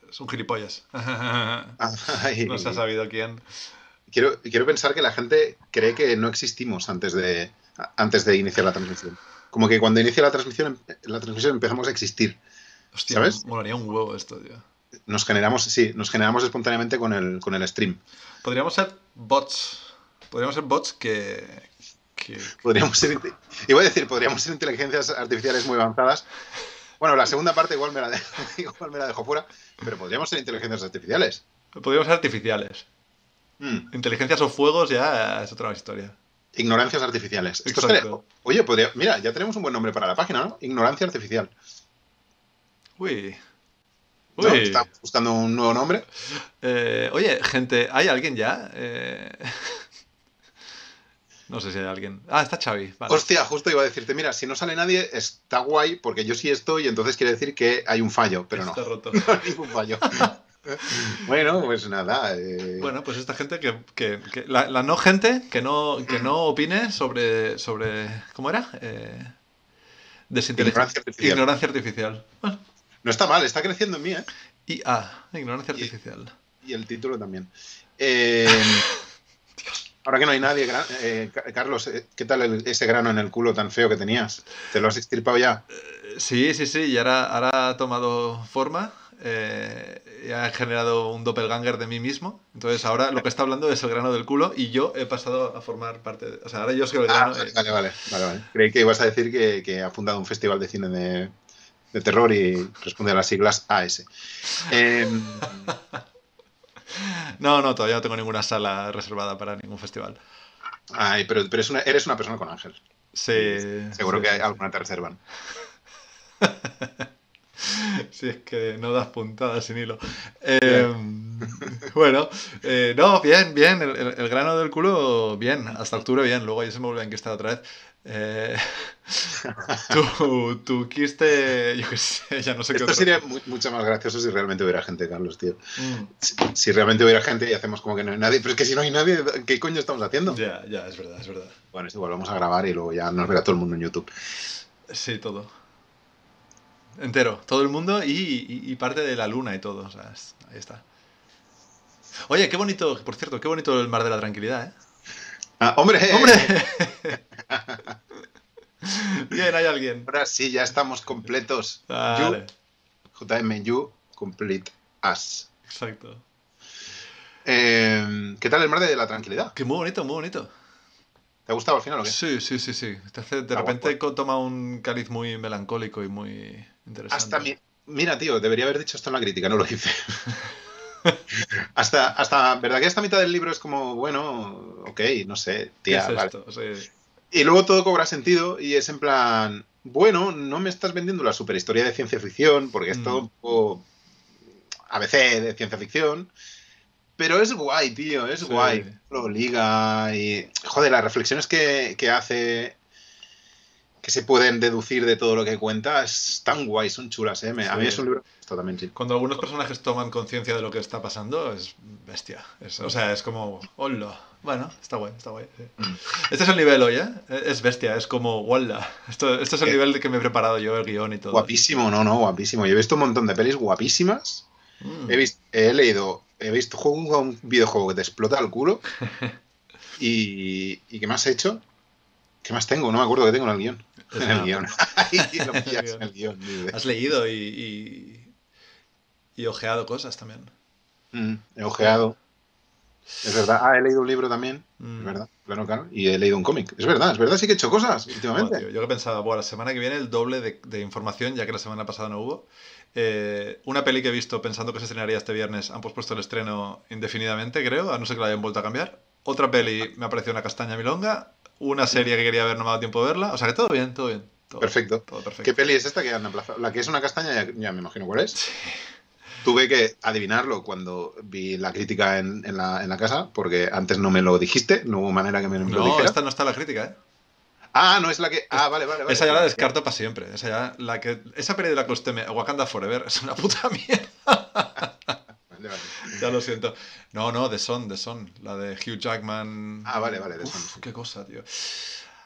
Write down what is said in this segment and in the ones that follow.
Es un gilipollas. No se ha Ay, sabido quién. quiero pensar que la gente cree que no existimos antes de iniciar la transmisión. Como que cuando inicia la transmisión empezamos a existir, Hostia, ¿sabes? molaría un huevo esto, tío. Sí, nos generamos espontáneamente con el stream. Podríamos ser bots. Podríamos ser bots que- Podríamos ser, iba a decir, podríamos ser inteligencias artificiales muy avanzadas. Bueno, la segunda parte igual me la dejo fuera, pero podríamos ser inteligencias artificiales. Podríamos ser artificiales. Mm, Inteligencias o fuegos ya es otra historia. ignorancias artificiales. Esto estaría... Exacto. Oye, mira, ya tenemos un buen nombre para la página, ¿no? Ignorancia artificial. Uy. ¿No? Uy. Estamos buscando un nuevo nombre. Oye, gente, ¿hay alguien ya? No sé si hay alguien. Ah, está Xavi, vale. Hostia, justo iba a decirte, mira, si no sale nadie, está guay, porque yo sí estoy, entonces quiere decir que hay un fallo, pero no, Está roto. no hay ningún fallo. Bueno, pues nada. Bueno, pues esta gente la no gente que no opine sobre ¿cómo era? Ignorancia artificial. Ignorancia artificial. Bueno, No está mal, está creciendo en mí, ¿eh? IA, ignorancia Y, artificial. y el título también. Eh, ahora que no hay nadie, Carlos, ¿qué tal ese grano en el culo tan feo que tenías? ¿Te lo has extirpado ya? Sí, sí, sí, y ahora ha tomado forma. Y ha generado un doppelganger de mí mismo. Entonces ahora lo que está hablando es el grano del culo y yo he pasado a formar parte de... O sea, ahora yo soy el Ah, grano. vale. Creí que ibas a decir que ha fundado un festival de cine de terror y responde a las siglas AS. Eh, No, no, todavía no tengo ninguna sala reservada para ningún festival. pero eres una persona con ángel. Y Sí, seguro sí, que sí, sí. alguna te reservan. Si es que no das puntadas sin hilo. Ya. Bueno, no, bien, bien. El grano del culo, bien. Hasta octubre, bien. Luego ya se me vuelve a enquistar otra vez. Eh, tu quiste, yo qué sé, ya no sé qué Esto otro. sería mucho más gracioso si realmente hubiera gente, Carlos, tío. Mm, Si realmente hubiera gente y hacemos como que no hay nadie. Pero es que si no hay nadie, ¿qué coño estamos haciendo? ya, ya, es verdad, es verdad. Bueno, es igual, vamos a grabar y luego ya nos verá todo el mundo en YouTube. Sí, todo. Entero. Todo el mundo y parte de la luna y todo. O sea, ahí está. Oye, qué bonito, por cierto, qué bonito el mar de la tranquilidad, ¿eh? ¡Ah, hombre! ¡Hombre! Bien, hay alguien. Ahora sí, ya estamos completos. Vale, You, complete us. exacto. ¿Qué tal el mar de la tranquilidad? Que muy bonito, muy bonito. ¿Te ha gustado al final o qué? Sí, sí, sí, sí. De Está guapo. repente toma un cariz muy melancólico y muy Hasta interesante. mi... Mira, tío, debería haber dicho esto en la crítica, no lo hice. ¿Verdad que esta mitad del libro es como, bueno, ok, no sé, ¿Qué es tía, vale. esto? Sí. Y luego todo cobra sentido y es en plan, bueno, no me estás vendiendo la superhistoria de ciencia ficción, porque es todo Mm, un poco ABC de ciencia ficción, pero es guay, tío, es sí. guay. Lo liga y, joder, las reflexiones que hace, que se pueden deducir de todo lo que cuenta, es tan guay, son chulas, ¿eh? A mí es Sí. un libro que me gusta también, sí. Cuando algunos personajes toman conciencia de lo que está pasando, es bestia. O sea, es como, hola. Bueno, está guay, está guay. Sí. Mm. Este es el nivel hoy, ¿eh? Es bestia, es como, hola. Este es el Eh, nivel de que me he preparado yo, el guión y todo. Guapísimo, no, guapísimo. Yo he visto un montón de pelis guapísimas. Mm. He visto jugado a un videojuego que te explota el culo. ¿Y qué más he hecho? ¿Qué más tengo? No me acuerdo que tengo en el guión. Es En el nada. guión. Ahí lo El pillas en guión. el guión. Has leído y ojeado cosas también. He ojeado. Es verdad. Ah, he leído un libro también. Es Mm. verdad. Claro, claro. Y he leído un cómic. Es verdad, sí que he hecho cosas Joder, últimamente. tío. Yo que pensaba, bueno, la semana que viene el doble de información, ya que la semana pasada no hubo. Una peli que he visto pensando que se estrenaría este viernes, han pospuesto el estreno indefinidamente, creo, a no ser que la hayan vuelto a cambiar. Otra peli me ha parecido una castaña milonga. Una serie que quería ver no me ha dado tiempo de verla. O sea que todo bien, todo bien. Perfecto. Todo ¿Qué perfecto. peli es esta que han aplazado? La que es una castaña, ya me imagino cuál es. Tuve que adivinarlo cuando vi la crítica en la casa, porque antes no me lo dijiste, no hubo manera que me lo No, dijera. esta no está en la crítica, ¿eh? Ah, no es la que. Es- Ah, vale. Esa ya la La que... descarto para siempre. Esa peli de la que usted Wakanda Forever es una puta mierda. Vale. Ya lo siento. No, no, The Son. La de Hugh Jackman. Ah, vale, de Uf, Son. qué cosa, tío.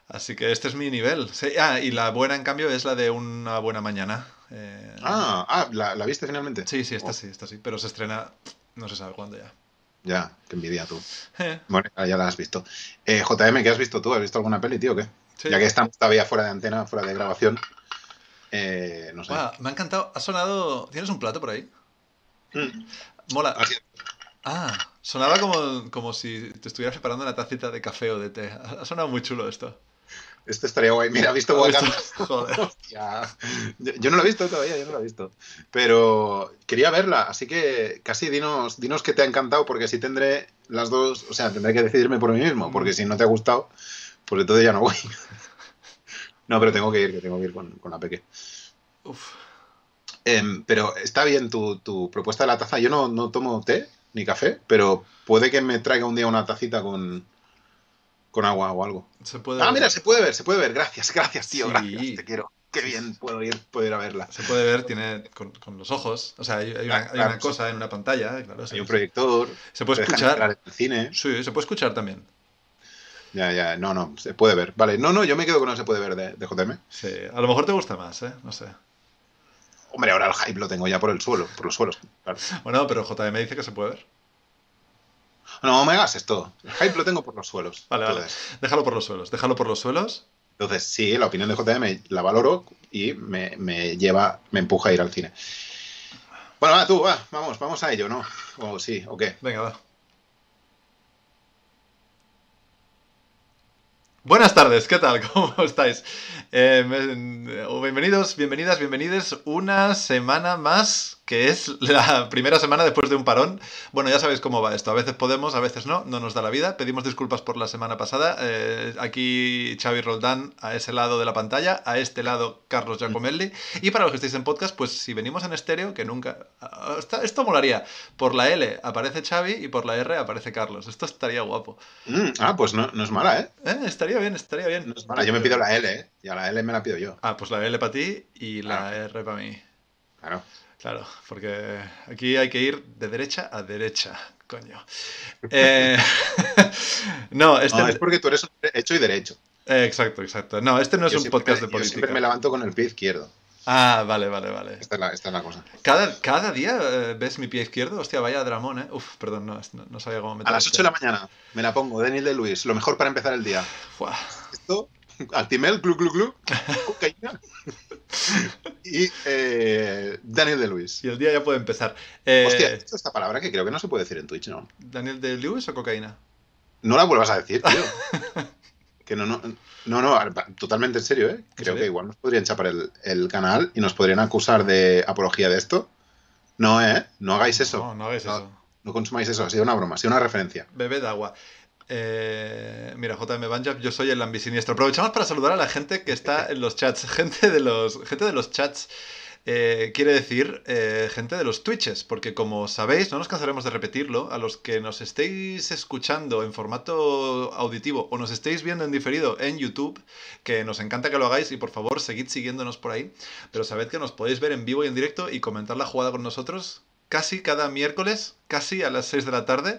Así que este es mi nivel. Sí, y la buena, en cambio, es la de Una buena mañana. ¿La viste finalmente? Sí, esta sí. Pero se estrena, no se sabe cuándo ya. Ya, qué envidia tú. Eh, Bueno, ya la has visto. JM, ¿qué has visto tú? ¿Has visto alguna peli, tío, o qué? sí. Ya que estamos todavía fuera de antena, fuera de grabación, no sé. Wow, me ha encantado. Ha sonado... ¿Tienes un plato por ahí? Mm. Mola. Así- Sonaba como si te estuvieras preparando una tacita de café o de té. Ha sonado muy chulo esto. Este estaría guay. Mira, ¿has visto ¿Has visto? Wakanda? Joder. Hostia. Yo no lo he visto todavía, yo no lo he visto. Pero quería verla, así que casi dinos que te ha encantado, porque así tendré las dos, o sea, tendré que decidirme por mí mismo, porque si no te ha gustado, pues entonces ya no voy. No, pero que tengo que ir con la peque. Uf. Pero está bien tu propuesta de la taza. Yo no tomo té ni café, pero puede que me traiga un día una tacita con agua o algo. Se puede Ah, ver. mira, se puede ver. Gracias, tío, gracias. Sí. Te quiero. Qué bien, puedo ir a verla. Se puede ver, tiene con los ojos. O sea, hay una Claro, cosa en una pantalla, claro. hay un proyector. Se puede te dejan escuchar. entrar en el cine. Sí, se puede escuchar también. Ya, no, se puede ver. Vale, no, yo me quedo con no se puede ver de JM. Sí, a lo mejor te gusta más, ¿eh? No sé. Hombre, ahora el hype lo tengo ya por los suelos. Claro. Bueno, pero JM dice que se puede ver. No me hagas esto. El hype lo tengo por los suelos. Vale. Déjalo por los suelos. Entonces, sí, la opinión de JM la valoro y me empuja a ir al cine. Bueno, vamos a ello, ¿no? O sí, ¿o qué? Venga, va. Buenas tardes, ¿qué tal? ¿Cómo estáis? Bienvenidos, bienvenides. Una semana más, que es la primera semana después de un parón. Bueno, ya sabéis cómo va esto. A veces podemos, a veces no nos da la vida. Pedimos disculpas por la semana pasada. Aquí Xavi Roldán a ese lado de la pantalla, a este lado Carlos Giacomelli. Y para los que estáis en podcast, pues si venimos en estéreo, que nunca... Esto molaría. Por la L aparece Xavi y por la R aparece Carlos. Esto estaría guapo. Pues no es mala, ¿eh? Estaría bien. No es mala. Yo me pido la L, ¿eh? Y a la L me la pido yo. Pues la L para ti y la R para mí. Claro, porque aquí hay que ir de derecha a derecha, coño. No, es porque tú eres hecho y derecho. Exacto. No, este no es un podcast de política. Yo siempre me levanto con el pie izquierdo. Vale. Esta es la cosa. ¿Cada día ves mi pie izquierdo? Hostia, vaya dramón, ¿eh? Uf, perdón, no sabía cómo meter. A las 8 de la mañana me la pongo, Daniel de Luis, lo mejor para empezar el día. Fuah. Esto, Actimel, glu, cocaína y Daniel de Luis. Y el día ya puede empezar. Hostia, he dicho esta palabra que creo que no se puede decir en Twitch, ¿no? ¿Daniel de Luis o cocaína? No la vuelvas a decir, tío. Que no, totalmente en serio, ¿eh? Creo que igual nos podrían chapar el canal y nos podrían acusar de apología de esto. No, no hagáis eso. No hagáis eso. No consumáis eso, ha sido una broma, ha sido una referencia. Bebed agua. Mira, JM Banjab, yo soy el ambisiniestro. Aprovechamos para saludar a la gente que está en los chats. Gente de los chats. Quiere decir gente de los Twitches, porque como sabéis, no nos cansaremos de repetirlo, a los que nos estéis escuchando en formato auditivo o nos estéis viendo en diferido en YouTube, que nos encanta que lo hagáis y por favor seguid siguiéndonos por ahí, pero sabed que nos podéis ver en vivo y en directo y comentar la jugada con nosotros casi cada miércoles, casi a las 6 de la tarde.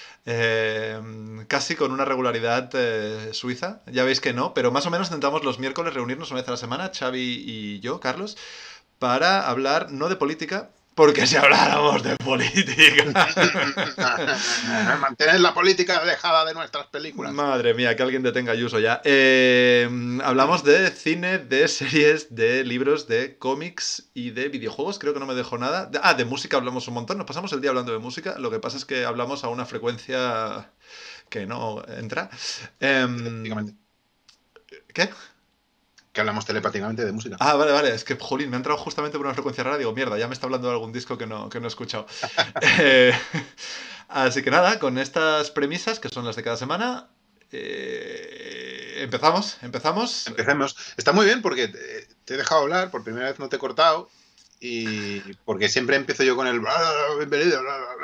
Casi con una regularidad suiza, ya veis que no, pero más o menos intentamos los miércoles reunirnos una vez a la semana, Xavi y yo, Carlos, para hablar no de política, porque si habláramos de política... Mantener la política alejada de nuestras películas. Madre mía, que alguien detenga a Ayuso ya. Hablamos de cine, de series, de libros, de cómics y de videojuegos, creo que no me dejo nada. De música hablamos un montón, nos pasamos el día hablando de música, lo que pasa es que hablamos a una frecuencia que no entra. ¿Qué? Que hablamos telepáticamente de música. Vale. Es que, jolín, me ha entrado justamente por una frecuencia rara. Digo, mierda, ya me está hablando de algún disco que no he escuchado. Así que nada, con estas premisas, que son las de cada semana, empezamos. Empecemos. Está muy bien porque te he dejado hablar, por primera vez no te he cortado. Y porque siempre empiezo yo con el bienvenido,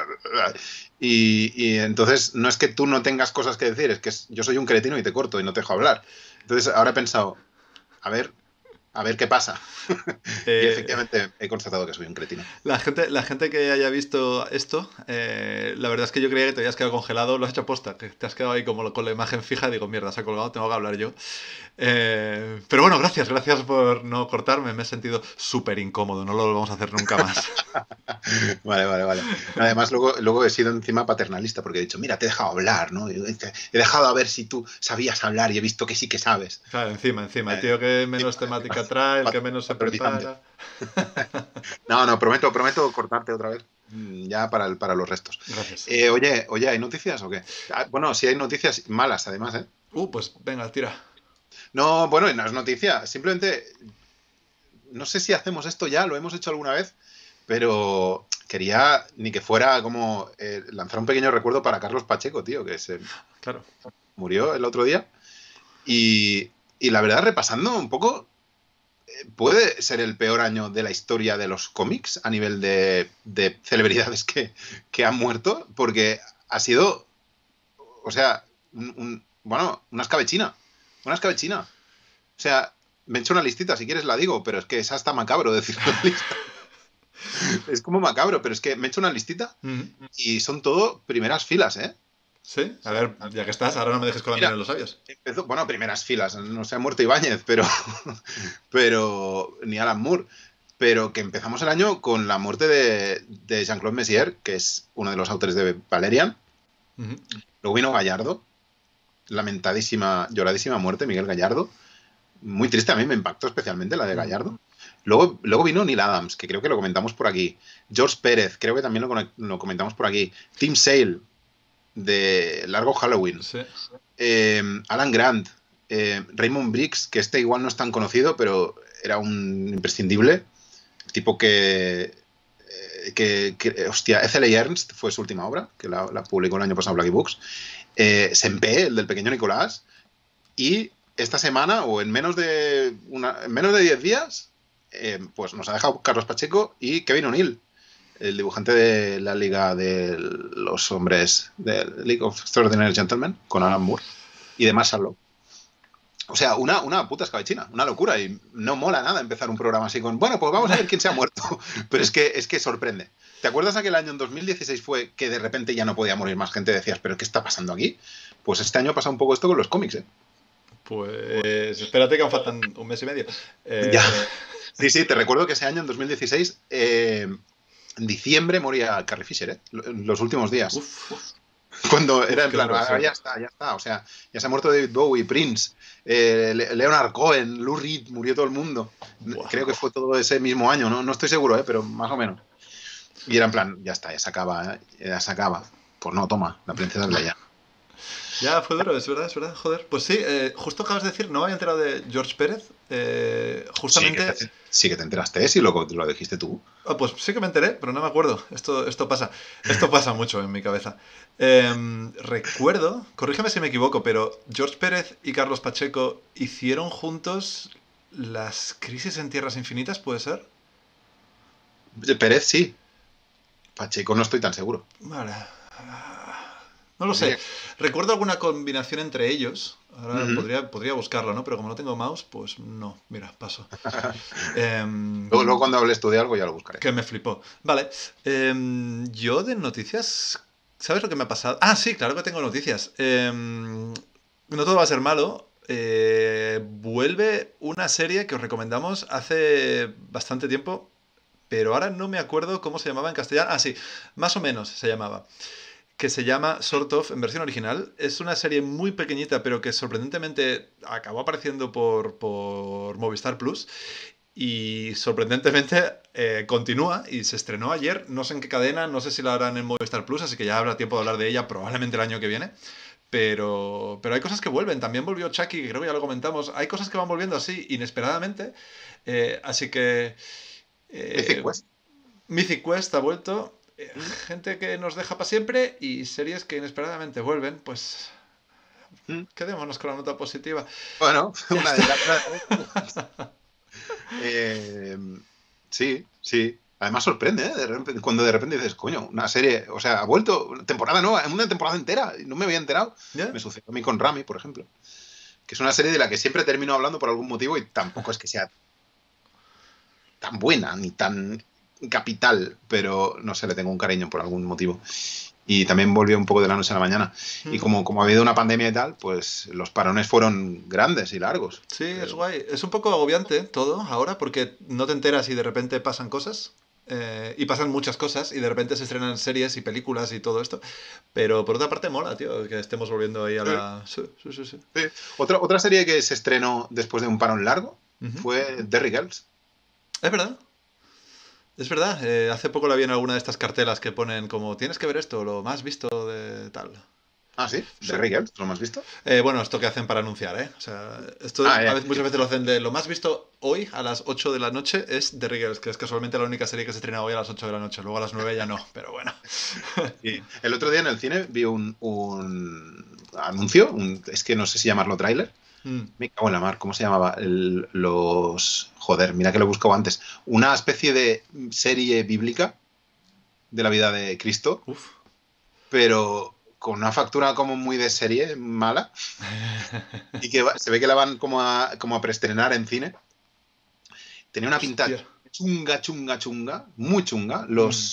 y entonces no es que tú no tengas cosas que decir, es que yo soy un cretino y te corto y no te dejo hablar. Entonces ahora he pensado, a ver, a ver qué pasa. Y Eh, efectivamente he constatado que soy un cretino. la gente que haya visto esto, la verdad es que yo creía que te habías quedado congelado, lo has hecho posta, que te has quedado ahí como con la imagen fija, digo, mierda, se ha colgado, tengo que hablar yo. Pero bueno, gracias por no cortarme, me he sentido súper incómodo, no lo vamos a hacer nunca más. Vale. Además, luego he sido encima paternalista porque he dicho, mira, te he dejado hablar, ¿no? He dejado a ver si tú sabías hablar y he visto que sí que sabes. Claro, encima, el tío que menos temática trae, el que menos se Patronizante. prepara. No, prometo cortarte otra vez. Ya para los restos. Gracias. Oye, ¿hay noticias o qué? Bueno, sí hay noticias malas, además, ¿eh? Pues venga, tira. No, bueno, no es noticia. Simplemente, no sé si hacemos esto ya, lo hemos hecho alguna vez, pero quería ni que fuera como lanzar un pequeño recuerdo para Carlos Pacheco, tío, que se Claro. murió el otro día. Y la verdad, repasando un poco, puede ser el peor año de la historia de los cómics a nivel de celebridades que han muerto, porque ha sido, o sea, bueno, una escabechina. Una escabechina. O sea, me he hecho una listita, si quieres la digo, pero es que es hasta macabro decir una lista. Es como macabro, pero es que me he hecho una listita y son todo primeras filas, ¿eh? Sí, a ver, ya que estás, ahora no me dejes con la miel en los labios. Bueno, primeras filas, no se ha muerto Ibáñez, pero ni Alan Moore. Pero que empezamos el año con la muerte de Jean-Claude Messier, que es uno de los autores de Valerian. Luego vino Gallardo, lamentadísima, lloradísima muerte, Miguel Gallardo. Muy triste, a mí me impactó especialmente la de Gallardo. Luego vino Neil Adams, que creo que lo comentamos por aquí. George Pérez, creo que también lo comentamos por aquí. Tim Sale, de Largo Halloween. Sí. Alan Grant. Raymond Briggs, que este igual no es tan conocido, pero era un imprescindible. Tipo hostia, Ethel Ernst fue su última obra, que la publicó el año pasado Blackie Books. Sempe, el del pequeño Nicolás. Y esta semana, o en menos de 10 días, pues nos ha dejado Carlos Pacheco y Kevin O'Neill, el dibujante de la Liga de los Hombres, de League of Extraordinary Gentlemen, con Alan Moore, y de Marshall. O sea, una puta escabechina, una locura, y no mola nada empezar un programa así con, bueno, pues vamos a ver quién se ha muerto. Pero es que sorprende. ¿Te acuerdas aquel año en 2016 fue que de repente ya no podía morir más gente? Decías, ¿pero qué está pasando aquí? Pues este año ha pasado un poco esto con los cómics, ¿eh? Pues espérate que aún faltan un mes y medio. Ya. Sí, te recuerdo que ese año, en 2016, en diciembre moría Carrie Fisher, ¿eh? Los últimos días. Cuando era en plan, ya está. O sea, ya se ha muerto David Bowie, Prince, Leonard Cohen, Lou Reed, murió todo el mundo. Wow. Creo que fue todo ese mismo año, no estoy seguro, pero más o menos. Y era en plan, ya está, ya se acaba. Pues no, toma, la princesa de Leia. Ya, fue duro, es verdad, joder. Pues sí, justo acabas de decir, no me había enterado de George Pérez, justamente... Sí que te enteraste, si lo dijiste tú. Pues sí que me enteré, pero no me acuerdo. Esto pasa mucho en mi cabeza. Recuerdo, corrígeme si me equivoco, pero George Pérez y Carlos Pacheco hicieron juntos las Crisis en Tierras Infinitas, ¿puede ser? Pérez sí. Pacheco no estoy tan seguro. Vale. No lo sé. Recuerdo alguna combinación entre ellos. Ahora podría buscarlo, ¿no? Pero como no tengo mouse, pues no. Mira, paso. Luego cuando hables tú de algo ya lo buscaré. Que me flipó. Vale. Yo de noticias... ¿Sabes lo que me ha pasado? Ah, sí, claro que tengo noticias. No todo va a ser malo. Vuelve una serie que os recomendamos hace bastante tiempo, pero ahora no me acuerdo cómo se llamaba en castellano. Ah, sí, más o menos se llamaba. Que se llama Sort of, en versión original. Es una serie muy pequeñita, pero que sorprendentemente acabó apareciendo por Movistar Plus. Y sorprendentemente continúa y se estrenó ayer. No sé en qué cadena, no sé si la harán en Movistar Plus, así que ya habrá tiempo de hablar de ella probablemente el año que viene. Pero hay cosas que vuelven. También volvió Chucky, que creo que ya lo comentamos. Hay cosas que van volviendo así, inesperadamente. Así que... Mythic Quest ha vuelto. Gente que nos deja para siempre y series que inesperadamente vuelven, pues quedémonos con la nota positiva. Bueno, una de sí. Además sorprende, ¿eh? Cuando de repente dices, coño, una serie, o sea, ha vuelto, temporada nueva, una temporada entera, no me había enterado. Me sucedió a mí con Rami, por ejemplo, que es una serie de la que siempre termino hablando por algún motivo y tampoco es que sea tan buena ni tan capital, pero no sé, le tengo un cariño por algún motivo. Y también volvió un poco de la noche a la mañana. Y Mm. como ha habido una pandemia y tal, pues los parones fueron grandes y largos. Sí, es Pero, guay. Es un poco agobiante todo ahora porque no te enteras y de repente pasan cosas. Y pasan muchas cosas y de repente se estrenan series y películas y todo esto. Pero por otra parte mola, tío, que estemos volviendo ahí a sí, la... Sí, sí, sí, sí. sí. Otra serie que se estrenó después de un parón largo Ujú. fue Derry Girls. Es verdad, es verdad. Hace poco la vi en alguna de estas cartelas que ponen como tienes que ver esto, lo más visto de tal. Ah, sí, Sí. Derry Girls, ¿lo has visto? Bueno, esto que hacen para anunciar, ¿eh? O sea, esto Ah, ya. muchas veces lo hacen de lo más visto hoy a las 8 de la noche es The Riggers, que es casualmente la única serie que se estrena hoy a las 8 de la noche. Luego a las 9 ya no, pero bueno. Sí. El otro día en el cine vi un anuncio, es que no sé si llamarlo tráiler. Mm, Me cago en la mar, ¿cómo se llamaba? Joder, mira que lo he buscado antes. Una especie de serie bíblica de la vida de Cristo, uf. pero con una factura como muy de serie mala y que se ve que la van como a preestrenar en cine. Tenía una pinta Hostia. chunga, chunga, chunga, muy chunga. Mm.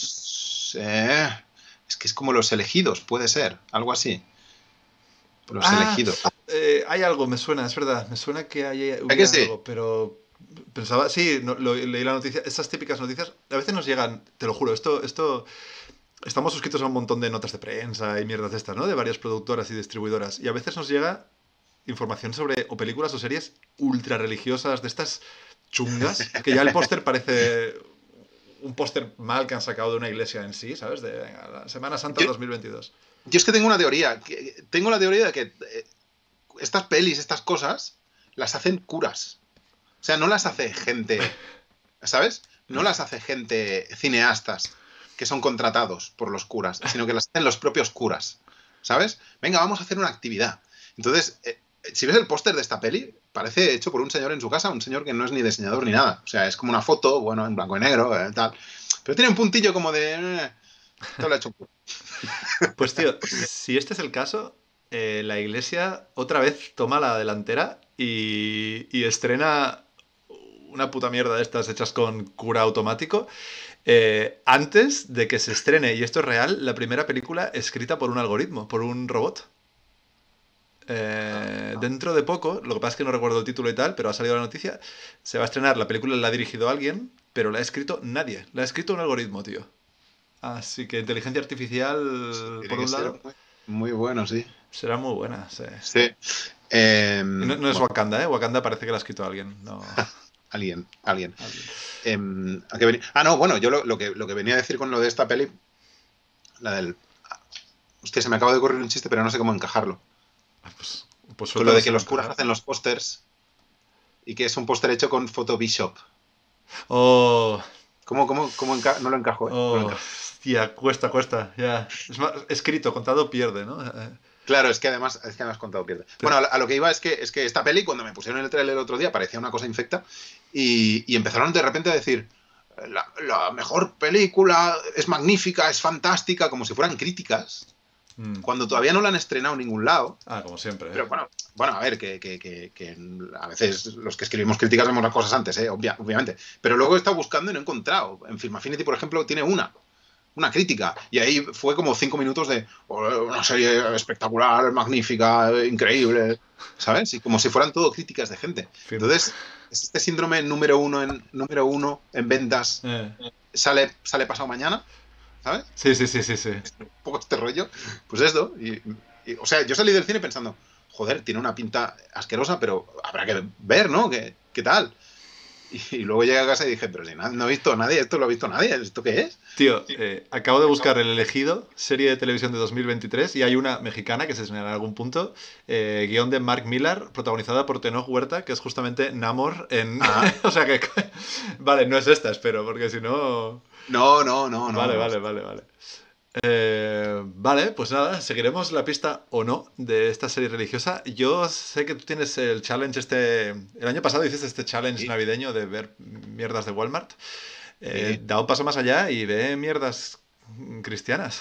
Es que es como Los Elegidos, puede ser, algo así. Los Ah, Elegidos. hay algo, me suena, es verdad. Me suena que ¿Es que hubiera sí? algo, pero pensaba, sí, leí la noticia. Esas típicas noticias a veces nos llegan, te lo juro, esto estamos suscritos a un montón de notas de prensa y mierdas de estas, ¿no? De varias productoras y distribuidoras. Y a veces nos llega información sobre o películas o series ultra religiosas de estas chungas, que ya el póster parece un póster mal que han sacado de una iglesia en sí, ¿sabes? De venga, la Semana Santa Yo, 2022. yo es que tengo una teoría. Tengo la teoría de que estas pelis, estas cosas, las hacen curas. O sea, no las hace gente, ¿sabes? No las hace gente cineastas que son contratados por los curas, sino que las hacen los propios curas, ¿sabes? Venga, vamos a hacer una actividad. Entonces, si ves el póster de esta peli, parece hecho por un señor en su casa, un señor que no es ni diseñador ni nada. O sea, es como una foto, bueno, en blanco y negro, tal. Pero tiene un puntillo como de... esto lo ha hecho un cura. Pues tío, si este es el caso, la iglesia otra vez toma la delantera y estrena una puta mierda de estas hechas con cura automático antes de que se estrene, y esto es real, la primera película escrita por un algoritmo, por un robot. Dentro de poco, lo que pasa es que no recuerdo el título y tal, pero ha salido la noticia, se va a estrenar, la película la ha dirigido alguien, pero la ha escrito nadie, la ha escrito un algoritmo, tío. Así que inteligencia artificial, Tiene por que un ser lado, muy, muy bueno, sí. será muy buena, sí. Sí. Y no, no es Bueno, Wakanda, ¿eh? Wakanda parece que la ha escrito alguien, no alguien. alguien. ¿A qué venía? Ah, no, bueno, yo lo que venía a decir con lo de esta peli, la del... Hostia, se me acaba de ocurrir un chiste, pero no sé cómo encajarlo. Ah, pues Con lo de que suéltanoselo a los curas encajar. hacen los pósters y que es un póster hecho con Photoshop. Oh, No lo encajo, ¿eh? No lo oh, encajo. hostia, cuesta, ya. Es más, escrito, contado pierde, ¿no? Claro, es que además contado pierde. Te- Bueno, a lo que iba es que esta peli, cuando me pusieron el trailer el otro día, parecía una cosa infecta y empezaron de repente a decir, la mejor película es magnífica, es fantástica, como si fueran críticas, Mm. cuando todavía no la han estrenado en ningún lado. Ah, como siempre, ¿eh? Pero bueno, a ver, que a veces los que escribimos críticas vemos las cosas antes, obviamente. Pero luego he estado buscando y no he encontrado. En Film Affinity, por ejemplo, tiene una crítica. Y ahí fue como 5 minutos de una serie espectacular, magnífica, increíble, ¿sabes? Y como si fueran todo críticas de gente. Film. Entonces, es este síndrome número uno en ventas Eh. sale pasado mañana, ¿sabes? Sí, sí, sí, sí, sí. Un poco este rollo. Pues esto. O sea, yo salí del cine pensando, joder, tiene una pinta asquerosa, pero habrá que ver, ¿no? ¿Qué tal? Y luego llegué a casa y dije, pero si no he visto a nadie, esto lo ha visto nadie, ¿esto qué es? Tío, acabo de buscar El Elegido, serie de televisión de 2023, y hay una mexicana que se estrenará en algún punto, guión de Mark Millar, protagonizada por Tenoch Huerta, que es justamente Namor en... Ah, o sea que... vale, no es esta, espero, porque si no... no, no, no, no, Vale, no. vale, vale, vale. Vale, pues nada, seguiremos la pista o no de esta serie religiosa. Yo sé que tú tienes el challenge este... El año pasado hiciste este challenge Sí, navideño de ver mierdas de Walmart. sí. Da un paso más allá y ve mierdas cristianas.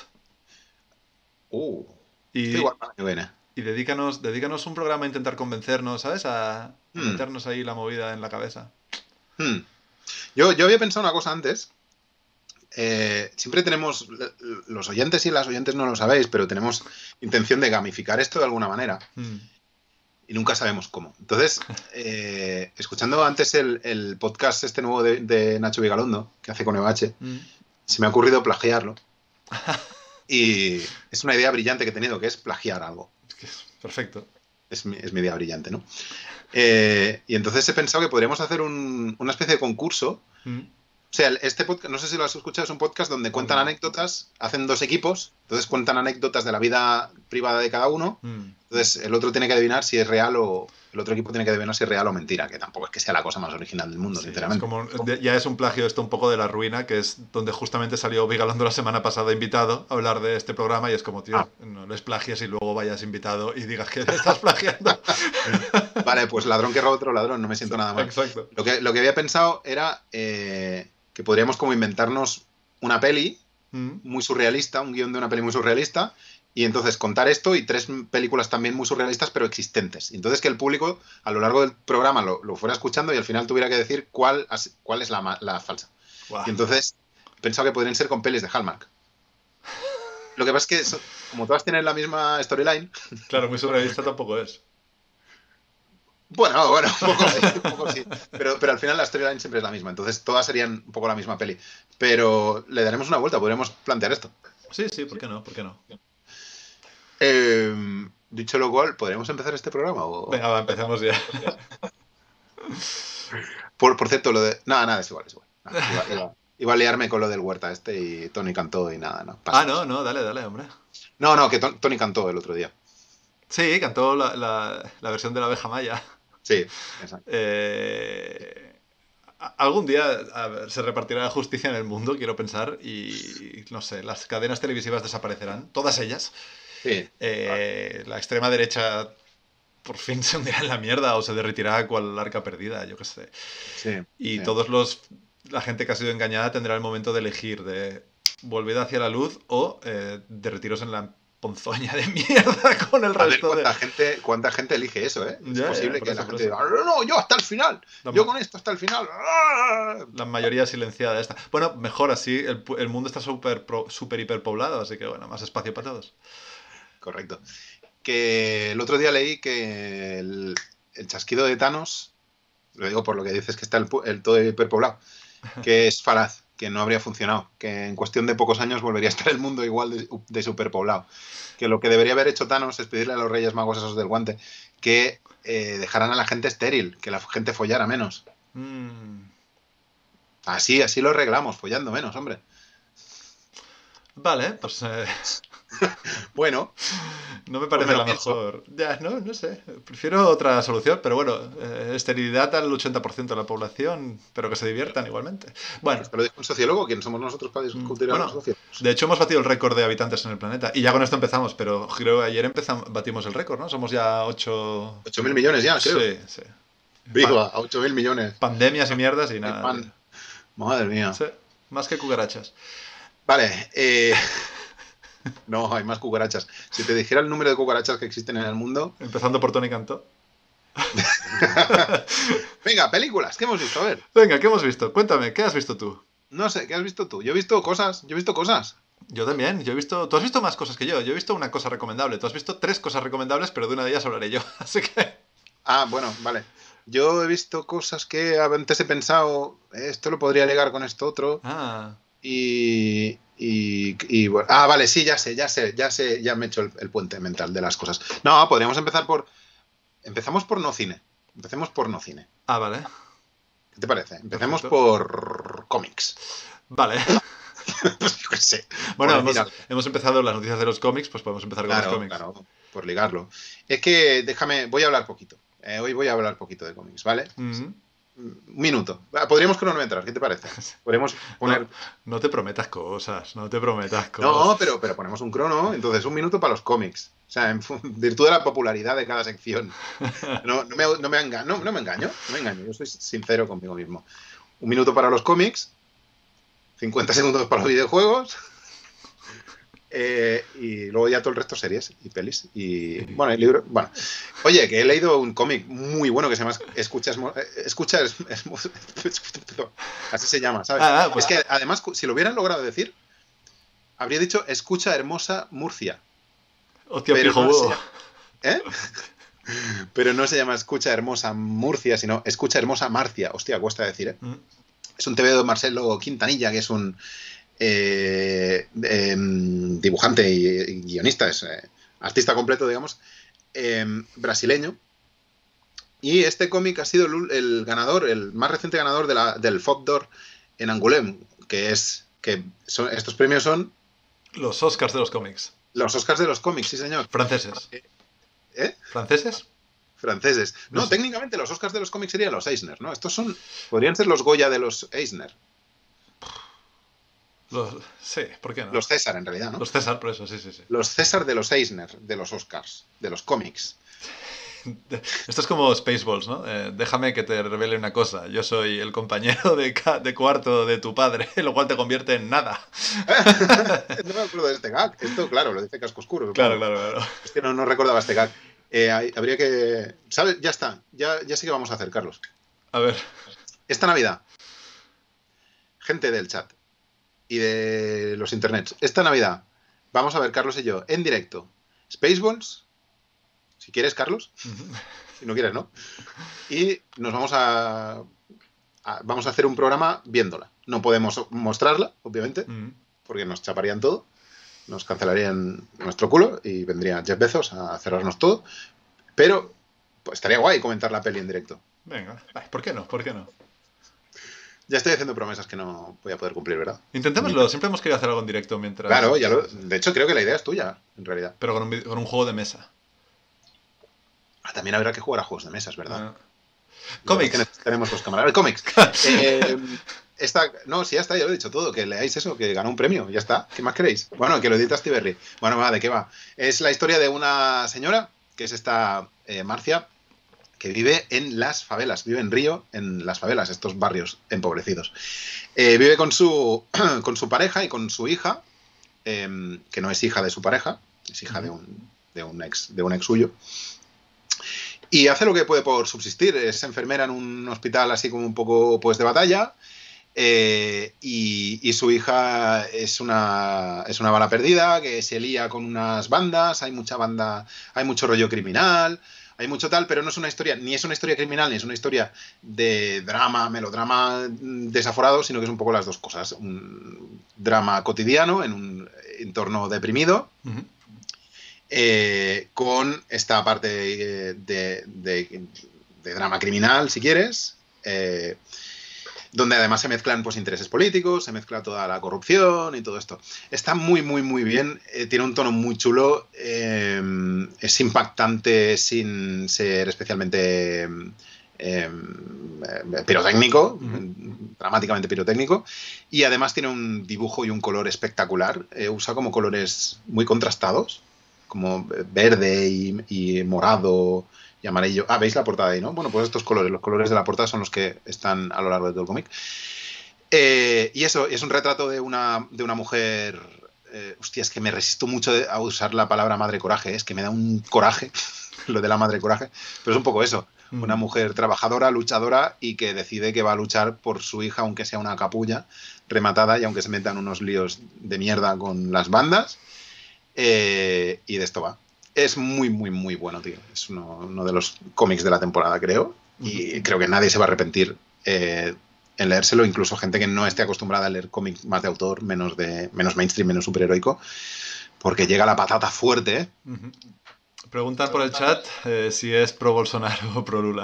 Uh, estoy Y, igual para que viene. y dedícanos un programa a intentar convencernos, ¿sabes? A Hmm, meternos ahí la movida en la cabeza. hmm. Yo había pensado una cosa antes. Siempre tenemos, los oyentes y las oyentes no lo sabéis, pero tenemos intención de gamificar esto de alguna manera. Y nunca sabemos cómo. Entonces, escuchando antes el podcast este nuevo de Nacho Vigalondo, que hace con EOH, se me ha ocurrido plagiarlo. Y es una idea brillante que he tenido, que es plagiar algo. Perfecto. Es mi idea brillante, ¿no? Y entonces he pensado que podríamos hacer una especie de concurso. O sea, este podcast, no sé si lo has escuchado, es un podcast donde cuentan anécdotas, hacen dos equipos, entonces cuentan anécdotas de la vida privada de cada uno, entonces el otro tiene que adivinar si es real o el otro equipo tiene que adivinar si es real o mentira, que tampoco es que sea la cosa más original del mundo, Sí, sinceramente. ya es un plagio esto un poco de La Ruina, que es donde justamente salió Vigalondo la semana pasada invitado a hablar de este programa y es como, tío, no les plagies y luego vayas invitado y digas que le estás plagiando. Vale, pues ladrón que roba otro ladrón, no me siento nada mal. Exacto. Lo que había pensado era que podríamos como inventarnos una peli muy surrealista, un guión de una peli muy surrealista, y entonces contar esto y 3 películas también muy surrealistas, pero existentes. Entonces que el público a lo largo del programa lo fuera escuchando y al final tuviera que decir cuál es la falsa. Wow. Y entonces he pensado que podrían ser con pelis de Hallmark. Lo que pasa es que, como todas tienen la misma storyline... Claro, muy surrealista tampoco es. Bueno, un poco sí. Pero al final la storyline siempre es la misma. Entonces todas serían un poco la misma peli. Pero le daremos una vuelta, podríamos plantear esto. Sí, ¿por qué no? ¿Por qué no? Dicho lo cual, ¿podríamos empezar este programa? Venga, va, empezamos ya. Por cierto, lo de... Nada, es igual. Iba a liarme con lo del Huerta este y Tony cantó y nada, no. No, dale, hombre. No, que Tony cantó el otro día. Sí, cantó la versión de la abeja maya. Sí, exacto. Algún día se repartirá la justicia en el mundo, quiero pensar, y no sé, las cadenas televisivas desaparecerán, todas ellas. Sí. La extrema derecha por fin se hundirá en la mierda o se derretirá cual arca perdida, yo qué sé. Sí, y la gente que ha sido engañada tendrá el momento de elegir de volver hacia la luz o derretiros en la ponzoña de mierda con el resto de... ¿Cuánta gente elige eso, eh? Es posible que la gente diga, no, yo hasta el final, yo con esto hasta el final. La mayoría silenciada esta. Bueno, mejor así, el mundo está súper hiperpoblado, así que bueno, más espacio para todos. Correcto. Que el otro día leí que el chasquido de Thanos, lo digo por lo que dices que está el todo hiperpoblado, que es falaz, que no habría funcionado, que en cuestión de pocos años volvería a estar el mundo igual de superpoblado, que lo que debería haber hecho Thanos es pedirle a los Reyes Magos esos del guante que dejaran a la gente estéril, que la gente follara menos. Así lo arreglamos, follando menos, hombre. Vale, pues... Bueno, no me parece la mejor. Ya, no sé. Prefiero otra solución, pero bueno, esterilidad al 80% de la población, pero que se diviertan igualmente. Bueno, pues te lo dijo un sociólogo, ¿quién somos nosotros para discutir a los sociólogos? De hecho, hemos batido el récord de habitantes en el planeta. Y ya con esto empezamos, pero creo que ayer batimos el récord, ¿no? Somos ya 8.000 millones ya, creo. Sí. Viva, 8.000 millones. Pandemias y mierdas y nada. Madre mía. Sí, más que cucarachas. Vale, no, hay más cucarachas. Si te dijera el número de cucarachas que existen en el mundo... Empezando por Tony Cantó. Venga, películas, ¿qué hemos visto? A ver. Venga, ¿qué hemos visto? Cuéntame, ¿qué has visto tú? No sé, ¿qué has visto tú? Yo he visto cosas. Yo también, Tú has visto más cosas que yo. Yo he visto una cosa recomendable. Tú has visto 3 cosas recomendables, pero de una de ellas hablaré yo. Así que... Bueno, vale. Yo he visto cosas que antes he pensado, esto lo podría ligar con esto otro. Y bueno. Vale, sí, ya sé, ya me he hecho el puente mental de las cosas. No, podríamos empezar por... Empezamos por no cine. Vale. ¿Qué te parece? Empecemos por cómics. Vale. Pues yo qué sé. Bueno, hemos empezado las noticias de los cómics, pues podemos empezar con los cómics. Claro, por ligarlo. Es que, voy a hablar poquito. Hoy voy a hablar poquito de cómics, ¿vale? Un minuto. Podríamos cronometrar, ¿qué te parece? Podríamos poner... No te prometas cosas. No, pero ponemos un crono, entonces 1 minuto para los cómics. O sea, en virtud de la popularidad de cada sección. No me engaño. Yo soy sincero conmigo mismo. 1 minuto para los cómics, 50 segundos para los videojuegos, Y luego ya todo el resto series y pelis. Y bueno, el libro. Bueno. Oye, que he leído un cómic muy bueno que se llama así se llama, ¿sabes? Pues... Es que además, si lo hubieran logrado decir, habría dicho Escucha Hermosa Murcia. Hostia, pijo huevo. ¿Eh? Pero no se llama Escucha Hermosa Murcia, sino Escucha Hermosa Marcia. Hostia, cuesta decir, ¿eh? Es un TVO de Marcelo Quintanilla, que es un dibujante y guionista, es artista completo, digamos, brasileño. Y este cómic ha sido el ganador, el más reciente ganador del FODOR en Angoulême, estos premios son... Los Oscars de los cómics. Los Oscars de los cómics, sí señor. Franceses. ¿Franceses? Franceses. No, técnicamente los Oscars de los cómics serían los Eisner, ¿no? Podrían ser los Goya de los Eisner. Sí, ¿por qué no? Los César, en realidad, ¿no? Los César, por eso, sí. Los César de los Eisner, de los Oscars, de los cómics. Esto es como Spaceballs, ¿no? Déjame que te revele una cosa. Yo soy el compañero de cuarto de tu padre, lo cual te convierte en nada. No me acuerdo de este gag. Esto, claro, lo dice Casco Oscuro. Claro. Es que no recordaba este gag. Habría que... ¿Sabes? Ya está. Ya sé qué vamos a hacer, Carlos. A ver. Esta Navidad, gente del chat y de los internets, esta Navidad vamos a ver, Carlos y yo, en directo, Spaceballs, si quieres, Carlos. Si no quieres, ¿no? Y nos vamos a hacer un programa viéndola. No podemos mostrarla, obviamente, porque nos chaparían todo. Nos cancelarían nuestro culo y vendría Jeff Bezos a cerrarnos todo. Pero pues, estaría guay comentar la peli en directo. Venga, ¿por qué no? Ya estoy haciendo promesas que no voy a poder cumplir, ¿verdad? Intentémoslo, siempre hemos querido hacer algo en directo mientras... Claro, de hecho creo que la idea es tuya, en realidad. Pero con un juego de mesa. También habrá que jugar a juegos de mesas, ¿verdad? Cómics. Tenemos los camaradas. Cómics. No, sí, ya está, ya lo he dicho todo. Que leáis eso, que ganó un premio, ya está. ¿Qué más queréis? Bueno, que lo edita Stiberry. Bueno, ¿de qué va? Es la historia de una señora, que es esta Marcia, que vive en las favelas. Vive en Río, en las favelas, estos barrios empobrecidos. Vive con su pareja y con su hija, que no es hija de su pareja, es hija de un ex suyo. Y hace lo que puede por subsistir. Es enfermera en un hospital así como un poco pues de batalla. Y su hija es una bala perdida que se lía con unas bandas. Hay mucha banda, hay mucho rollo criminal, hay mucho tal, pero no es una historia, ni es una historia criminal, ni es una historia de drama, melodrama desaforado, sino que es un poco las dos cosas. Un drama cotidiano en un entorno deprimido. Con esta parte de drama criminal, si quieres, donde además se mezclan pues intereses políticos, se mezcla toda la corrupción y todo esto. Está muy, muy, muy bien, tiene un tono muy chulo, es impactante sin ser especialmente pirotécnico, dramáticamente pirotécnico, y además tiene un dibujo y un color espectacular. Usa como colores muy contrastados, como verde y morado y amarillo. ¿Veis la portada ahí, no? Bueno, pues estos colores, los colores de la portada son los que están a lo largo de todo el cómic. Y eso, es un retrato de una mujer... hostia, es que me resisto mucho a usar la palabra madre coraje, es que me da un coraje lo de la madre coraje, pero es un poco eso. Una mujer trabajadora, luchadora y que decide que va a luchar por su hija, aunque sea una capulla rematada y aunque se metan unos líos de mierda con las bandas. Y de esto va. Es muy, muy, muy bueno, tío. Es uno de los cómics de la temporada, creo. Y creo que nadie se va a arrepentir en leérselo, incluso gente que no esté acostumbrada a leer cómics más de autor, menos mainstream, menos superheroico, porque llega la patata fuerte, ¿eh? Preguntan por el chat si es pro Bolsonaro o pro Lula.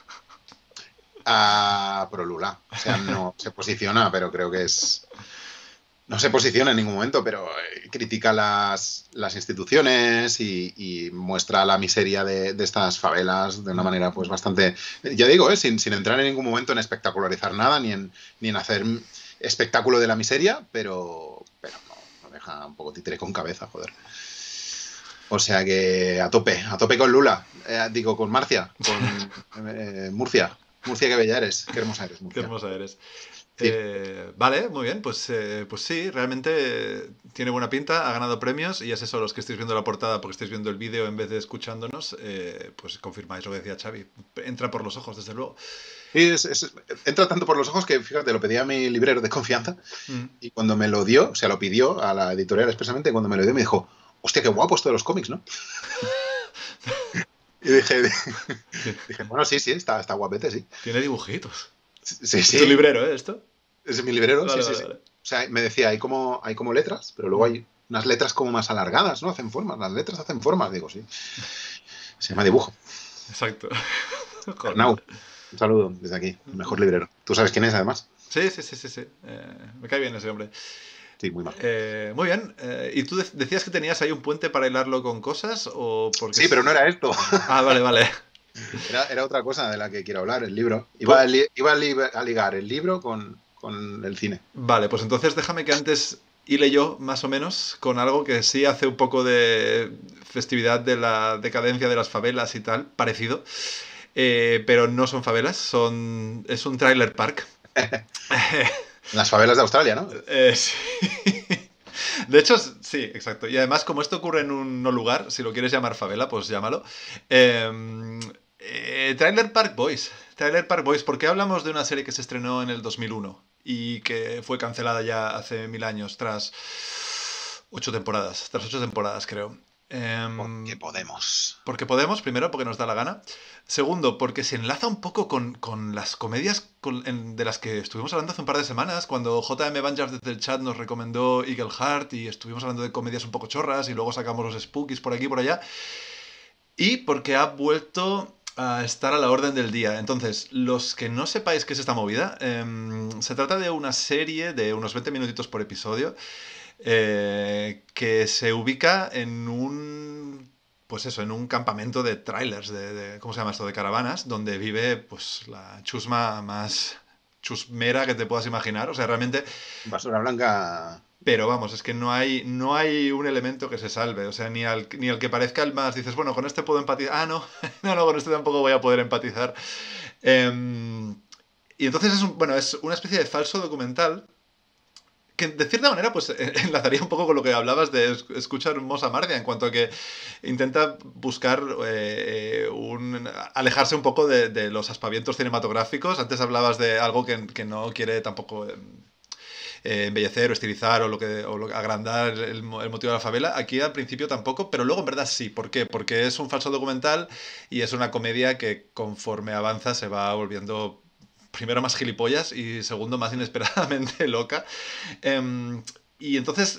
Pro Lula. O sea, no se posiciona, pero creo que es... No se posiciona en ningún momento, pero critica las instituciones y muestra la miseria de estas favelas de una manera pues bastante... Ya digo, sin entrar en ningún momento en espectacularizar nada, ni en hacer espectáculo de la miseria, pero no deja un poco títere con cabeza, joder. O sea que a tope con Lula, con Marcia, con Murcia. Murcia, qué bella eres, qué hermosa eres, Murcia. Qué hermosa eres. Sí. Vale, muy bien, pues sí, realmente tiene buena pinta, ha ganado premios y es eso, los que estáis viendo la portada porque estáis viendo el vídeo en vez de escuchándonos, pues confirmáis lo que decía Xavi. Entra por los ojos, desde luego. Y entra tanto por los ojos que, fíjate, lo pedí a mi librero de confianza Mm. y cuando me lo dio, o sea, lo pidió a la editorial expresamente, cuando me lo dio me dijo, hostia, qué guapo esto de los cómics, ¿no? Y dije, dije bueno, sí, sí, está guapete, sí. Tiene dibujitos. Sí, Es tu sí, librero, ¿eh? Esto. es mi librero, sí, Vale, sí, vale, sí. vale. O sea, me decía, hay como letras, pero luego Mm. hay unas letras como más alargadas, ¿no? Hacen formas, las letras hacen formas, digo, sí. Se llama dibujo. Exacto. Joder. Arnau, un saludo desde aquí, el mejor librero. Tú sabes quién es, además. Sí, sí, sí, sí, sí. Me cae bien ese hombre. Sí, muy majo. Muy bien. ¿Y tú decías que tenías ahí un puente para hilarlo con cosas o porque... Sí, pero no era esto. Ah, vale, vale. Era otra cosa de la que quiero hablar, el libro. Pues, Iba a ligar el libro con el cine. vale, pues entonces déjame que antes hile yo, más o menos, con algo que sí hace un poco de festividad de la decadencia de las favelas y tal, parecido. Pero no son favelas, es un trailer park. En las favelas de Australia, ¿no? Sí. De hecho, sí, exacto. Y además, como esto ocurre en un no lugar, si lo quieres llamar favela, pues llámalo. Trailer Park Boys. Trailer Park Boys. ¿Por qué hablamos de una serie que se estrenó en el 2001 y que fue cancelada ya hace 1000 años, tras 8 temporadas? Tras 8 temporadas, creo. Porque podemos. Porque podemos, primero, porque nos da la gana. Segundo, porque se enlaza un poco con las comedias de las que estuvimos hablando hace un par de semanas, cuando JM Banjars desde el chat nos recomendó Eagle Heart y estuvimos hablando de comedias un poco chorras y luego sacamos los Spookies por aquí y por allá. Y porque ha vuelto a estar a la orden del día. Entonces, los que no sepáis qué es esta movida, se trata de una serie de unos 20 minutitos por episodio que se ubica en un, pues eso, en un campamento de trailers, ¿cómo se llama esto? De caravanas, donde vive pues la chusma más chusmera que te puedas imaginar. O sea, realmente, Basura blanca. pero vamos, es que no hay un elemento que se salve. O sea, ni al que parezca el más dices, bueno, con este puedo empatizar. Ah, no, no, con este tampoco voy a poder empatizar. Y entonces bueno, es una especie de falso documental que de cierta manera pues enlazaría un poco con lo que hablabas de escuchar Mosa Mardia en cuanto a que intenta buscar alejarse un poco de los aspavientos cinematográficos. Antes hablabas de algo que no quiere tampoco embellecer o estilizar agrandar el motivo de la favela. Aquí al principio tampoco, pero luego en verdad sí. ¿Por qué? Porque es un falso documental y es una comedia que conforme avanza se va volviendo primero más gilipollas y segundo más inesperadamente loca. Y entonces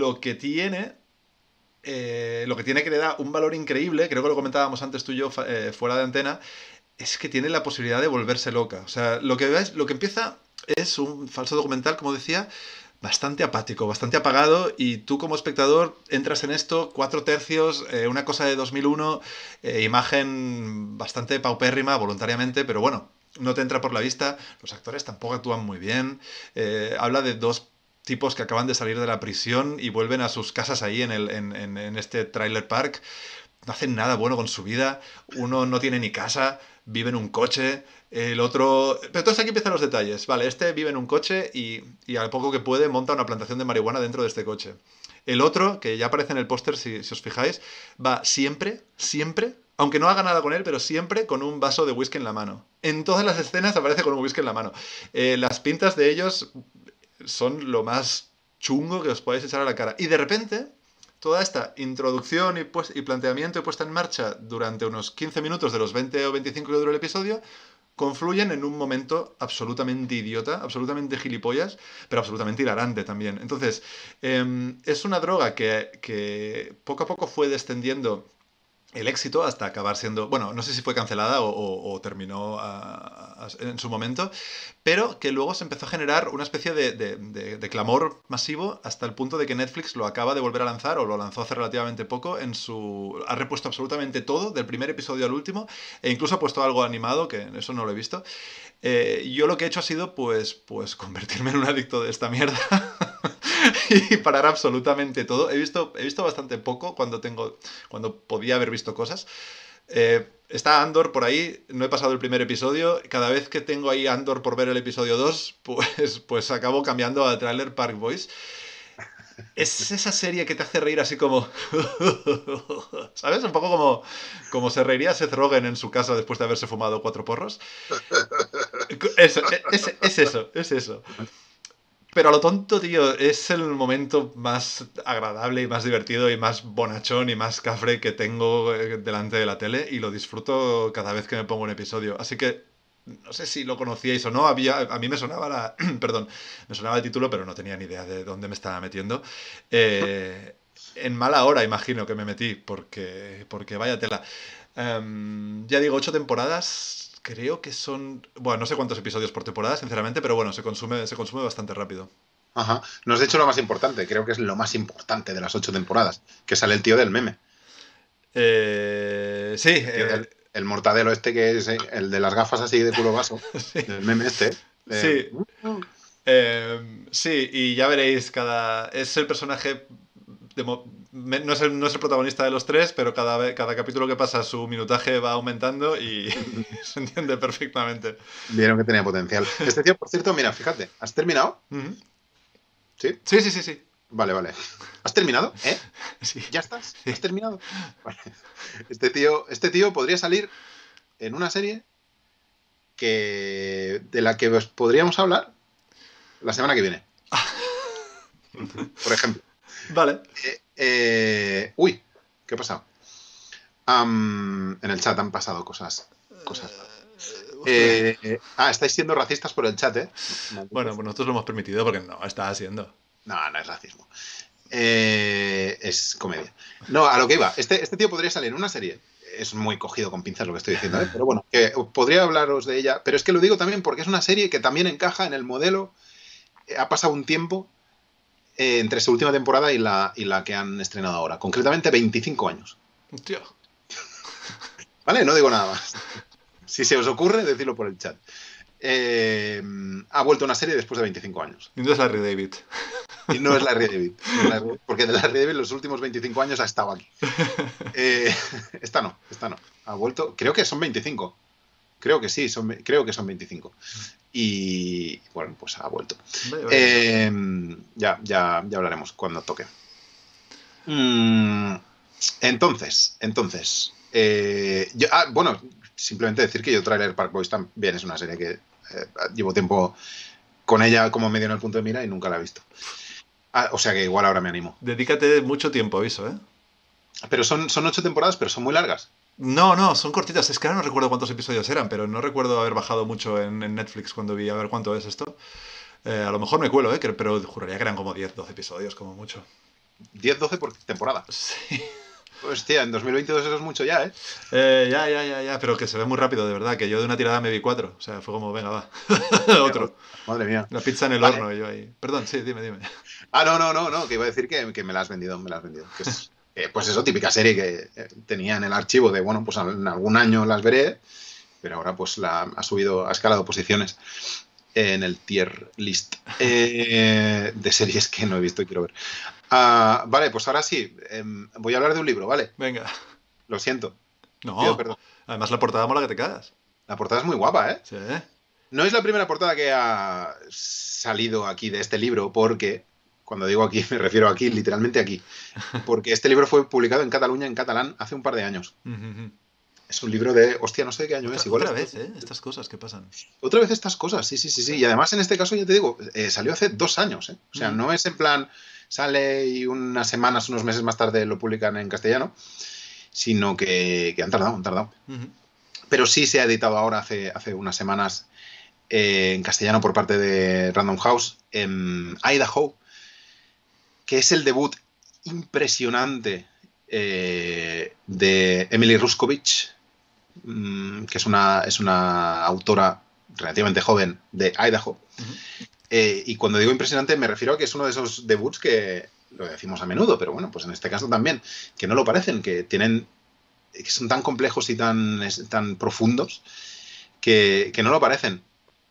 lo que tiene que le da un valor increíble, creo que lo comentábamos antes tú y yo fuera de antena, es que tiene la posibilidad de volverse loca. O sea, lo que empieza es un falso documental, como decía, bastante apático, bastante apagado, y tú como espectador entras en esto, 4/3, una cosa de 2001, imagen bastante paupérrima voluntariamente, pero bueno, no te entra por la vista, los actores tampoco actúan muy bien, habla de dos tipos que acaban de salir de la prisión y vuelven a sus casas ahí en este trailer park, no hacen nada bueno con su vida, uno no tiene ni casa, vive en un coche, el otro... Pero entonces aquí empiezan los detalles, vale, este vive en un coche y al poco que puede monta una plantación de marihuana dentro de este coche. El otro, que ya aparece en el póster si os fijáis, va siempre, siempre, aunque no haga nada con él, pero siempre con un vaso de whisky en la mano. En todas las escenas aparece con un whisky en la mano. Las pintas de ellos son lo más chungo que os podáis echar a la cara. Y de repente, toda esta introducción y planteamiento y puesta en marcha durante unos 15 minutos de los 20 o 25 que dura el episodio, confluyen en un momento absolutamente idiota, absolutamente gilipollas, pero absolutamente hilarante también. Entonces, es una droga que poco a poco fue descendiendo el éxito hasta acabar siendo, bueno, no sé si fue cancelada o terminó en su momento, pero que luego se empezó a generar una especie de clamor masivo hasta el punto de que Netflix lo acaba de volver a lanzar, o lo lanzó hace relativamente poco, ha repuesto absolutamente todo, del primer episodio al último, e incluso ha puesto algo animado, que eso no lo he visto. Yo lo que he hecho ha sido pues convertirme en un adicto de esta mierda y parar absolutamente todo. He visto bastante poco cuando podía haber visto cosas, Está Andor por ahí, no he pasado el primer episodio. Cada vez que tengo ahí Andor por ver el episodio 2, pues acabo cambiando a Trailer Park Boys. Es esa serie que te hace reír así como... ¿Sabes? Un poco como se reiría Seth Rogen en su casa después de haberse fumado 4 porros. Es eso. Pero a lo tonto, tío, es el momento más agradable y más divertido y más bonachón y más cafre que tengo delante de la tele y lo disfruto cada vez que me pongo un episodio. Así que no sé si lo conocíais o no, a mí me sonaba perdón, me sonaba el título, pero no tenía ni idea de dónde me estaba metiendo. En mala hora, imagino que me metí, porque vaya tela. Ya digo, 8 temporadas. Creo que son. Bueno, no sé cuántos episodios por temporada, sinceramente, pero bueno, se consume bastante rápido. Ajá. No has dicho lo más importante, creo que es lo más importante de las 8 temporadas, que sale el tío del meme. Sí, El tío el mortadelo este que es el de las gafas así de culo vaso, sí, del meme este. sí, sí, y ya veréis, es el personaje, no es el protagonista de los tres, pero cada capítulo que pasa su minutaje va aumentando y se entiende perfectamente. Vieron que tenía potencial. Este tío, por cierto, mira, fíjate, ¿has terminado? Ujú. ¿Sí? Sí, sí, sí, sí. Vale, vale. ¿Has terminado? ¿Eh? Sí, ¿Ya estás? sí. ¿Has terminado? Vale. Este tío podría salir en una serie de la que os podríamos hablar la semana que viene. Por ejemplo. Vale. Uy, ¿qué ha pasado? En el chat han pasado cosas. Ostras. Estáis siendo racistas por el chat, ¿eh? Bueno, pues nosotros lo hemos permitido porque no, está haciendo. No, no es racismo. Es comedia. No, a lo que iba. Este tío podría salir en una serie. Es muy cogido con pinzas lo que estoy diciendo, ¿eh? Pero bueno, que podría hablaros de ella. Pero es que lo digo también porque es una serie que también encaja en el modelo. Ha pasado un tiempo entre su última temporada y la que han estrenado ahora. Concretamente 25 años. Tío. ¿Vale? No digo nada más. Si se os ocurre, decidlo por el chat. Ha vuelto una serie después de 25 años. Y no es Larry David. Y no es Larry David. Porque de Larry David los últimos 25 años ha estado aquí. Esta no. Ha vuelto, creo que son 25. Creo que sí, creo que son 25. Y bueno, pues ha vuelto. Vale. Ya hablaremos cuando toque. Entonces, bueno, simplemente decir que yo Trailer Park Boys también es una serie que llevo tiempo con ella como medio en el punto de mira y nunca la he visto. O sea que igual ahora me animo. Dedícate mucho tiempo, aviso, ¿eh? Pero son 8 temporadas, pero son muy largas. No, son cortitas. Es que ahora no recuerdo cuántos episodios eran, pero no recuerdo haber bajado mucho en Netflix cuando vi a ver cuánto es esto. A lo mejor me cuelo, pero juraría que eran como 10, 12 episodios, como mucho. 10, 12 por temporada. Sí. Hostia, en 2022 eso es mucho ya, ¿eh? Ya, pero que se ve muy rápido, de verdad, que yo de una tirada me vi 4. O sea, fue como, venga, va. Otro. Madre mía. La pizza en el horno y yo ahí. Perdón, sí, dime. No, que iba a decir que me la has vendido. Que es, pues eso, típica serie que tenía en el archivo de, bueno, pues en algún año las veré, pero ahora pues ha escalado posiciones en el tier list de series que no he visto y quiero ver. Vale, pues ahora sí, voy a hablar de un libro, ¿vale? Venga. Lo siento. No. Pido perdón. Además la portada mola que te cagas. La portada es muy guapa, ¿eh? Sí. No es la primera portada que ha salido aquí de este libro, porque, cuando digo aquí, me refiero aquí, literalmente aquí, porque este libro fue publicado en Cataluña, en catalán, hace un par de años. Es un libro de, hostia, no sé de qué año es. Igual otra vez, estas cosas que pasan. Otra vez estas cosas, sí. Y además en este caso, ya te digo, salió hace 2 años, ¿eh? O sea, no es en plan, sale y unas semanas, unos meses más tarde lo publican en castellano, sino que han tardado. Pero sí se ha editado ahora hace unas semanas en castellano por parte de Random House, en Idaho, que es el debut impresionante de Emily Ruskovich, que es una autora relativamente joven de Idaho. Y cuando digo impresionante me refiero a que es uno de esos debuts que lo decimos a menudo, pero bueno, pues en este caso también, que no lo parecen, que son tan complejos y tan profundos que no lo parecen.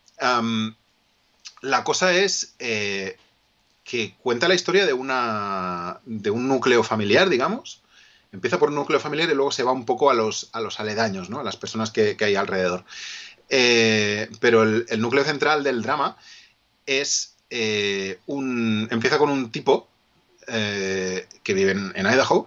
La cosa es que cuenta la historia de un núcleo familiar, digamos, Empieza por un núcleo familiar y luego se va un poco a los aledaños, ¿no? A las personas que hay alrededor. Pero el núcleo central del drama es empieza con un tipo que vive en Idaho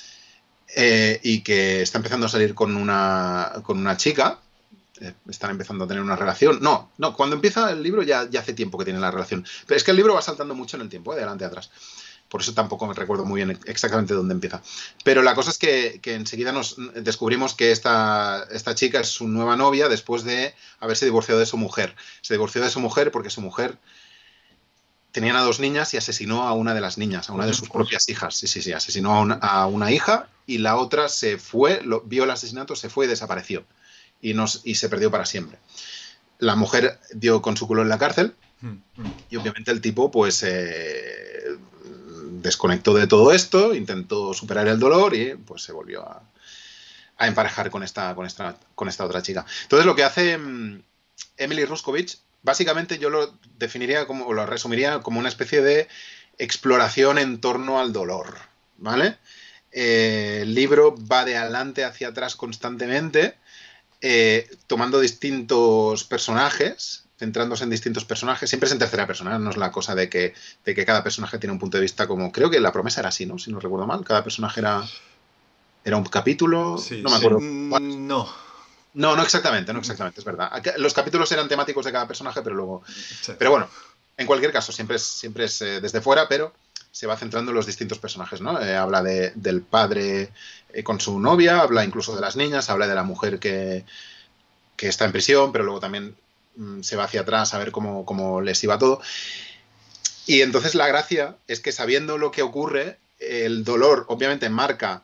y que está empezando a salir con una chica. Están empezando a tener una relación. No, cuando empieza el libro ya hace tiempo que tienen la relación. Pero es que el libro va saltando mucho en el tiempo, de adelante a atrás. Por eso tampoco me recuerdo muy bien exactamente dónde empieza. Pero la cosa es que enseguida nos descubrimos que esta chica es su nueva novia después de haberse divorciado de su mujer. Se divorció de su mujer porque su mujer tenían a 2 niñas y asesinó a una de las niñas, a una de sus propias hijas. Sí, asesinó a una hija y la otra se fue, vio el asesinato, se fue y desapareció. Y se perdió para siempre. La mujer dio con su culo en la cárcel y obviamente el tipo pues desconectó de todo esto, intentó superar el dolor y pues se volvió a emparejar con esta otra chica. Entonces lo que hace Emily Ruskovich, básicamente yo lo definiría o lo resumiría como una especie de exploración en torno al dolor, ¿vale? El libro va de adelante hacia atrás constantemente, tomando distintos personajes, centrándose en distintos personajes, siempre es en tercera persona, no es la cosa de que cada personaje tiene un punto de vista como, creo que La Promesa era así, ¿no? Si no recuerdo mal, cada personaje era un capítulo, Sí, no me acuerdo. No exactamente, es verdad. Los capítulos eran temáticos de cada personaje, pero luego... Sí. Pero bueno, en cualquier caso, siempre es desde fuera, pero se va centrando en los distintos personajes, ¿no? Habla del padre con su novia, habla incluso de las niñas, habla de la mujer que está en prisión, pero luego también se va hacia atrás a ver cómo les iba todo. Y entonces la gracia es que sabiendo lo que ocurre, el dolor obviamente marca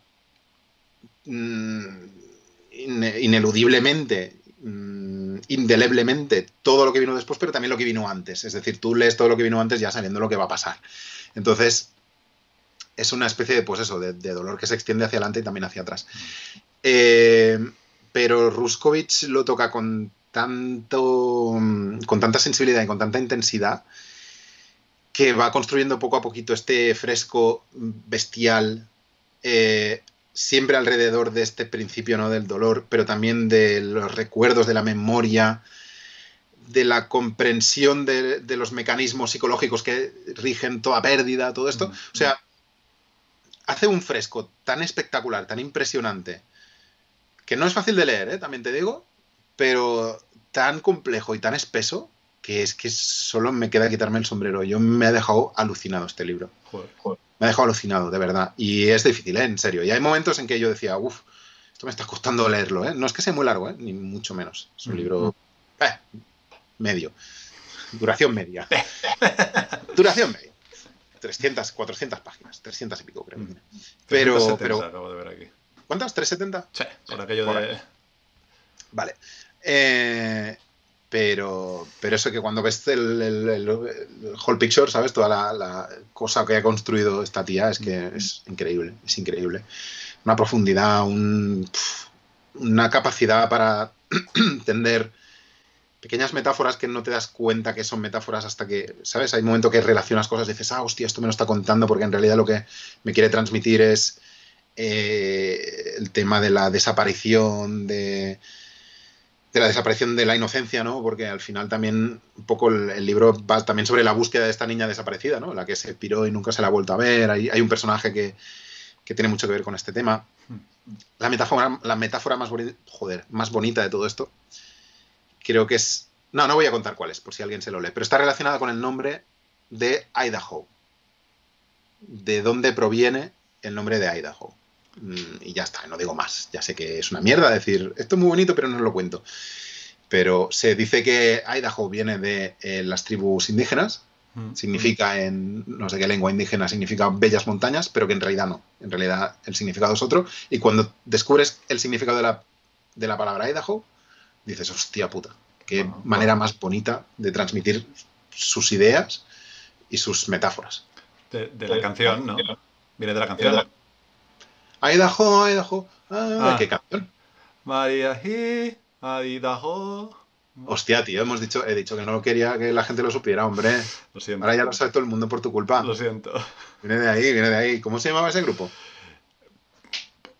ineludiblemente, indeleblemente todo lo que vino después, pero también lo que vino antes. Es decir, tú lees todo lo que vino antes ya sabiendo lo que va a pasar. Entonces, es una especie de, pues eso, de dolor que se extiende hacia adelante y también hacia atrás. Pero Ruskovich lo toca con tanta sensibilidad y con tanta intensidad que va construyendo poco a poquito este fresco bestial, siempre alrededor de este principio, ¿no? Del dolor, pero también de los recuerdos, de la memoria, de la comprensión de los mecanismos psicológicos que rigen toda pérdida, todo esto. O sea, hace un fresco tan espectacular, tan impresionante, que no es fácil de leer, también te digo, pero tan complejo y tan espeso que es que solo me queda quitarme el sombrero. Me ha dejado alucinado este libro. Joder. Me ha dejado alucinado, de verdad. Y es difícil, en serio. Y hay momentos en que yo decía, esto me está costando leerlo, No es que sea muy largo, ni mucho menos. Es un libro medio. Duración media. Duración media. 300, 400 páginas. 300 y pico, creo. Pero acabo de ver aquí. ¿Cuántas? ¿370? Sí, por aquello de... Vale. Pero eso que cuando ves el whole picture, ¿sabes? Toda la cosa que ha construido esta tía es que es increíble. Una profundidad, una capacidad para entender pequeñas metáforas que no te das cuenta que son metáforas hasta que, ¿sabes? Hay un momento que relacionas cosas y dices, hostia, esto me lo está contando porque en realidad lo que me quiere transmitir es el tema de la desaparición de la inocencia, ¿no? Porque al final también un poco el libro va también sobre la búsqueda de esta niña desaparecida, ¿no? La que se piró y nunca se la ha vuelto a ver. Hay un personaje que tiene mucho que ver con este tema. La metáfora más bonita de todo esto creo que es... No voy a contar cuál es, por si alguien se lo lee, pero está relacionada con el nombre de Idaho. De dónde proviene el nombre de Idaho. Y ya está, no digo más. Ya sé que es una mierda decir, esto es muy bonito, pero no os lo cuento. Pero se dice que Idaho viene de las tribus indígenas, significa en no sé qué lengua indígena, significa bellas montañas, pero que en realidad no. En realidad el significado es otro. Y cuando descubres el significado de la palabra Idaho, dices, hostia puta, qué manera más bonita de transmitir sus ideas y sus metáforas. De la canción, ¿no? Viene de la canción. Idaho. ¿Qué canción? María Idaho. Hostia, tío, he dicho que no quería que la gente lo supiera, hombre. Lo siento. Ahora ya lo sabe todo el mundo por tu culpa. Lo siento. Viene de ahí. ¿Cómo se llamaba ese grupo?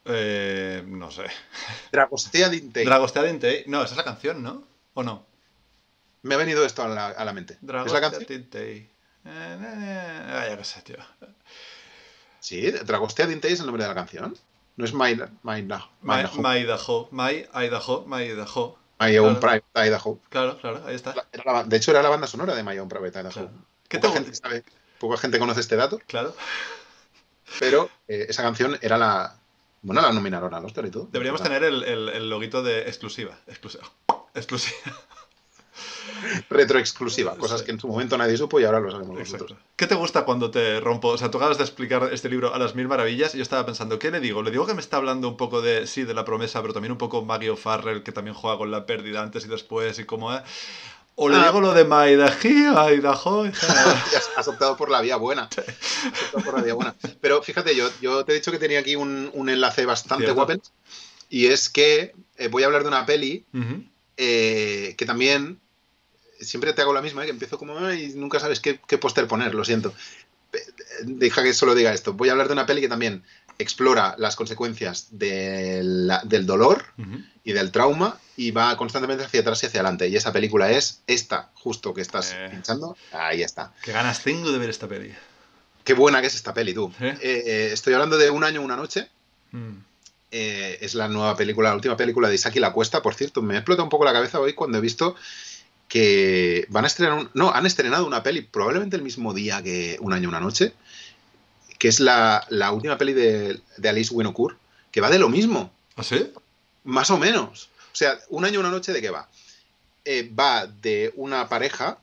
No sé. Dragostea Dintei. Dragostea Dintei. No, esa es la canción, ¿no? ¿O no? Me ha venido esto a la mente. ¿Es la Dragostea canción? Dintei. Ya qué sé, tío. Sí, Dragostea Dintei es el nombre de la canción. No es Idaho. My Idaho. My Own Claro, Private Idaho. claro, claro, ahí está. De hecho, era la banda sonora de My Own Private Idaho. Claro. ¿Qué te Poca gente sabe, poca gente conoce este dato, Claro. pero esa canción era la. Bueno, la nominaron al Oscar y todo. Deberíamos tener el loguito de exclusiva. Exclusiva. Exclusiva. Retroexclusiva, cosas Sí. que en su momento nadie supo y ahora lo sabemos Exacto. nosotros. ¿Qué te gusta cuando te rompo? O sea, tú acabas de explicar este libro a las mil maravillas y yo estaba pensando, ¿qué le digo? Le digo que me está hablando un poco de, sí, de la promesa, pero también un poco Maggie O'Farrell, que también juega con la pérdida antes y después y cómo es. O le digo lo de Idaho en general. Has optado por la vía buena. Has optado por la vía buena. Pero fíjate, yo te he dicho que tenía aquí un enlace bastante Cierto. guapo. Y es que voy a hablar de una peli Ujú. que también siempre te hago la misma, que empiezo como y nunca sabes qué póster poner, lo siento. Deja que solo diga esto. Voy a hablar de una peli que también explora las consecuencias del dolor Ujú. y del trauma y va constantemente hacia atrás y hacia adelante. Y esa película es esta, justo que estás pinchando. Ahí está. Qué ganas tengo de ver esta peli. Qué buena que es esta peli, tú. ¿Sí? Estoy hablando de Un año, una noche. Mm. Es la nueva película, la última película de Isaki La Cuesta. Por cierto, me explota un poco la cabeza hoy cuando he visto que van a estrenar han estrenado una peli probablemente el mismo día que Un año, una noche, que es la última peli de Alice Winocour, que va de lo mismo. ¿Ah, sí? Más o menos. O sea, Un año, una noche, ¿de qué va? Va de una pareja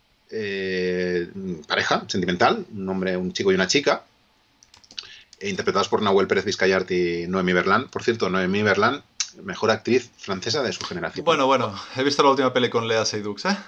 sentimental, un hombre, un chico y una chica, interpretados por Nahuel Pérez Vizcayart y Noemí Berlán. Por cierto, Noemí Berlán, mejor actriz francesa de su generación. Bueno, he visto la última peli con Lea Seydoux, ¿eh?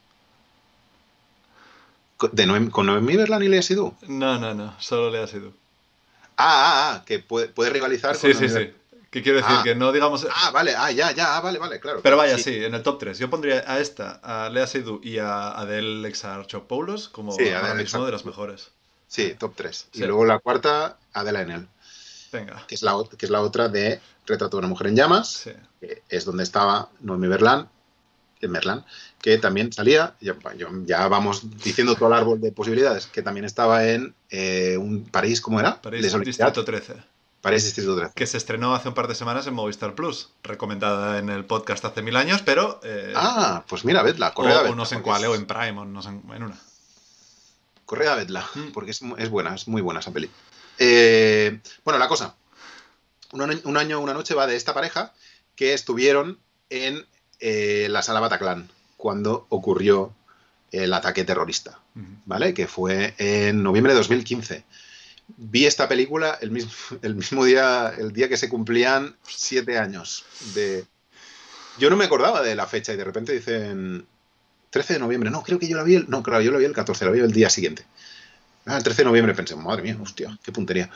¿Con Noemí Berlán y Lea Seydoux? No, solo Lea Seydoux. Que puede rivalizar Sí, con sí, sí. ¿Qué quiero decir? Que no digamos... vale, vale, claro. Pero vaya, sí, sí, en el top 3. Yo pondría a esta, a Lea Seydoux y a Adele Exarchopoulos como Sí, ahora Adele mismo de las mejores. Sí, top 3. Sí. Y luego la cuarta, Adela Enel. Venga. Que es la otra de Retrato de una mujer en llamas. Sí. Que es donde estaba Noemí Merlán, que también salía, ya vamos diciendo todo el árbol de posibilidades, que también estaba en un París, ¿cómo era? París Distrito 13. París Distrito 13. Que se estrenó hace un par de semanas en Movistar Plus. Recomendada en el podcast hace 1000 años, pero... pues mira, vedla, corre a vedla. O no sé en cuál, o en Prime, o no sé, en una. Corre a vedla, porque es buena, es muy buena esa peli. Bueno, la cosa. Un año, una noche va de esta pareja que estuvieron en la sala Bataclan cuando ocurrió el ataque terrorista, ¿vale? Que fue en noviembre de 2015. Vi esta película el mismo día, el día que se cumplían 7 años de... Yo no me acordaba de la fecha y de repente dicen 13 de noviembre. No, creo que yo la vi no, claro, yo la vi el 14, la vi el día siguiente. El 13 de noviembre pensé, madre mía, hostia, qué puntería.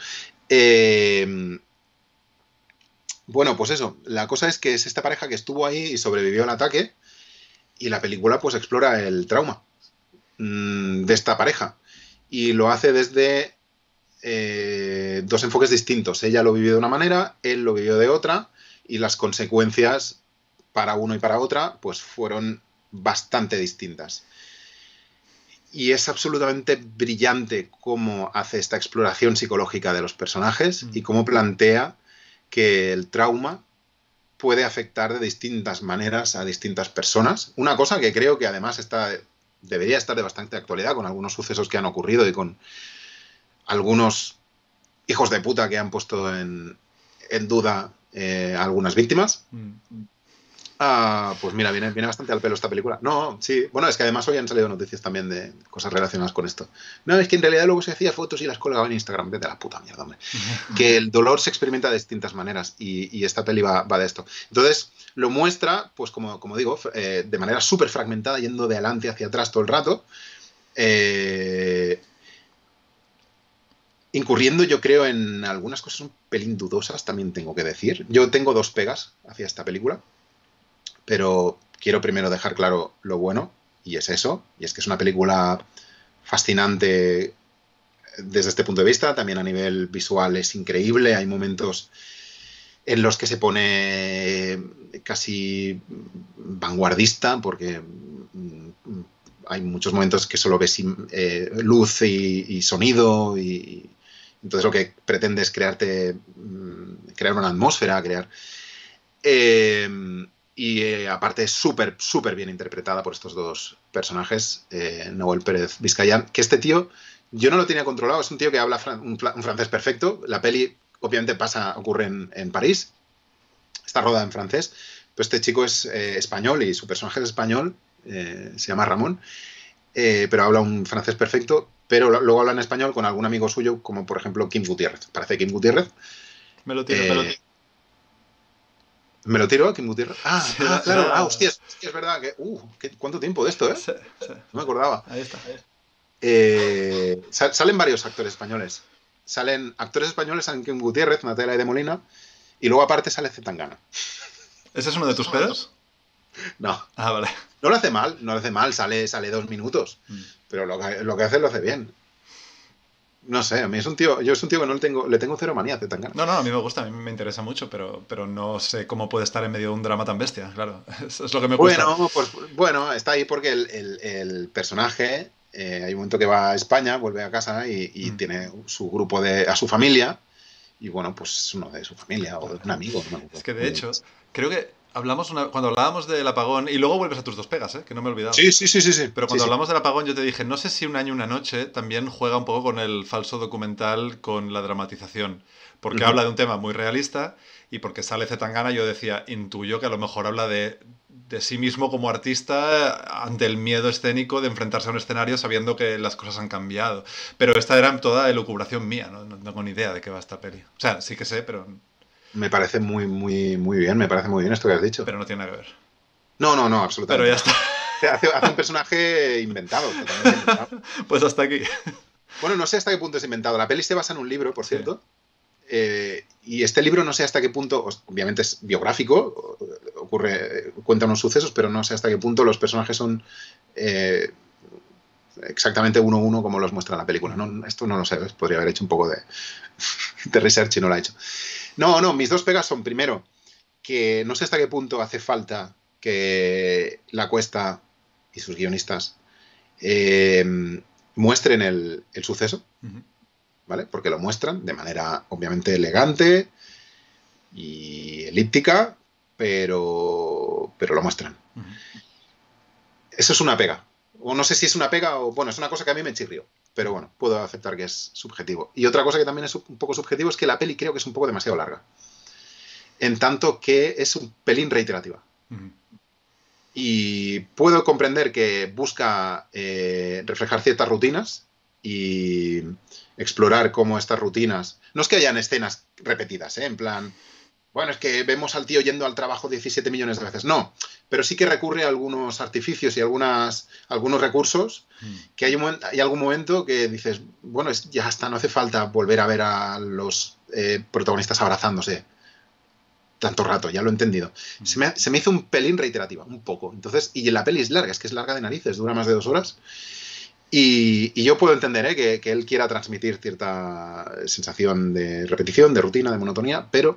Bueno, pues eso, la cosa es que es esta pareja que estuvo ahí y sobrevivió al ataque y la película pues explora el trauma de esta pareja y lo hace desde dos enfoques distintos. Ella lo vivió de una manera, él lo vivió de otra y las consecuencias para uno y para otra pues fueron bastante distintas. Y es absolutamente brillante cómo hace esta exploración psicológica de los personajes y cómo plantea que el trauma puede afectar de distintas maneras a distintas personas. Una cosa que creo que además debería estar de bastante actualidad con algunos sucesos que han ocurrido y con algunos hijos de puta que han puesto en duda a algunas víctimas. Pues mira, viene bastante al pelo esta película. No, sí. Bueno, es que además hoy han salido noticias también de cosas relacionadas con esto. No, es que en realidad luego se hacía fotos y las colgaba en Instagram. Vete a la puta mierda, hombre. Que el dolor se experimenta de distintas maneras y esta peli va de esto. Entonces, lo muestra, pues como digo, de manera súper fragmentada, yendo de adelante hacia atrás todo el rato. Incurriendo, yo creo, en algunas cosas un pelín dudosas, también tengo que decir. Yo tengo 2 pegas hacia esta película. Pero quiero primero dejar claro lo bueno, y es eso, y es que es una película fascinante desde este punto de vista, también a nivel visual es increíble, hay momentos en los que se pone casi vanguardista, porque hay muchos momentos que solo ves luz y sonido, y entonces lo que pretende es crear una atmósfera, aparte es súper, súper bien interpretada por estos dos personajes, Noel Pérez Vizcayán, que este tío, yo no lo tenía controlado, es un tío que habla un francés perfecto. La peli obviamente ocurre en París, está rodada en francés, pero este chico es español y su personaje es español, se llama Ramón, pero habla un francés perfecto, pero luego habla en español con algún amigo suyo, como por ejemplo Kim Gutiérrez. Parece Kim Gutiérrez. Me lo tiro. ¿Me lo tiro, Kim Gutiérrez? Sí, Claro. Hostia, es verdad que... ¿cuánto tiempo de esto, eh? Sí. No me acordaba. Ahí está. Salen varios actores españoles. Salen Kim Gutiérrez, Natalia de Molina, y luego aparte sale Zetangana. ¿Ese es uno de tus pedos? No. Ah, vale. No lo hace mal, sale 2 minutos. Pero lo que hace lo hace bien. No sé, a mí es un tío que le tengo cero manía a Zetangana. No, a mí me gusta, a mí me interesa mucho, pero no sé cómo puede estar en medio de un drama tan bestia, claro. Eso es lo que me gusta. Bueno, está ahí porque el personaje, hay un momento que va a España, vuelve a casa y tiene su grupo a su familia, y bueno, pues uno de su familia o de un amigo. No, es que de hecho, creo que cuando hablábamos del apagón, y luego vuelves a tus dos pegas, que no me he olvidado. Sí. Pero cuando hablamos del apagón yo te dije, no sé si Un año, una noche también juega un poco con el falso documental, con la dramatización. Porque habla de un tema muy realista, y porque sale Zetangana, yo decía, intuyo que a lo mejor habla de sí mismo como artista ante el miedo escénico de enfrentarse a un escenario sabiendo que las cosas han cambiado. Pero esta era toda elucubración mía, no tengo ni idea de qué va esta peli. O sea, sí que sé, pero... Me parece muy, muy, muy bien, me parece muy bien esto que has dicho. Pero no tiene nada que ver. No, absolutamente. Pero ya está. Hace un personaje inventado, totalmente inventado. Pues hasta aquí. Bueno, no sé hasta qué punto es inventado. La peli se basa en un libro, por cierto. Y este libro no sé hasta qué punto, obviamente es biográfico, cuenta unos sucesos, pero no sé hasta qué punto los personajes son exactamente uno a uno como los muestra en la película. No, esto no lo sé, podría haber hecho un poco de research y no lo ha hecho. No, mis dos pegas son, primero, que no sé hasta qué punto hace falta que La Cuesta y sus guionistas muestren el suceso, ¿vale? Porque lo muestran de manera obviamente elegante y elíptica, pero lo muestran. Eso es una pega. O no sé si es una pega o... Bueno, es una cosa que a mí me chirrió. Pero bueno, puedo aceptar que es subjetivo. Y otra cosa que también es un poco subjetivo es que la peli creo que es un poco demasiado larga. En tanto que es un pelín reiterativa. Y puedo comprender que busca reflejar ciertas rutinas y explorar cómo estas rutinas... No es que hayan escenas repetidas, en plan... Bueno, es que vemos al tío yendo al trabajo 17 millones de veces. No, pero sí que recurre a algunos artificios y algunos recursos que hay algún momento que dices, bueno, ya está, no hace falta volver a ver a los protagonistas abrazándose tanto rato, ya lo he entendido. Se me hizo un pelín reiterativa, un poco. Entonces, y la peli es larga, es que es larga de narices, dura más de 2 horas. Y yo puedo entender que él quiera transmitir cierta sensación de repetición, de rutina, de monotonía, pero...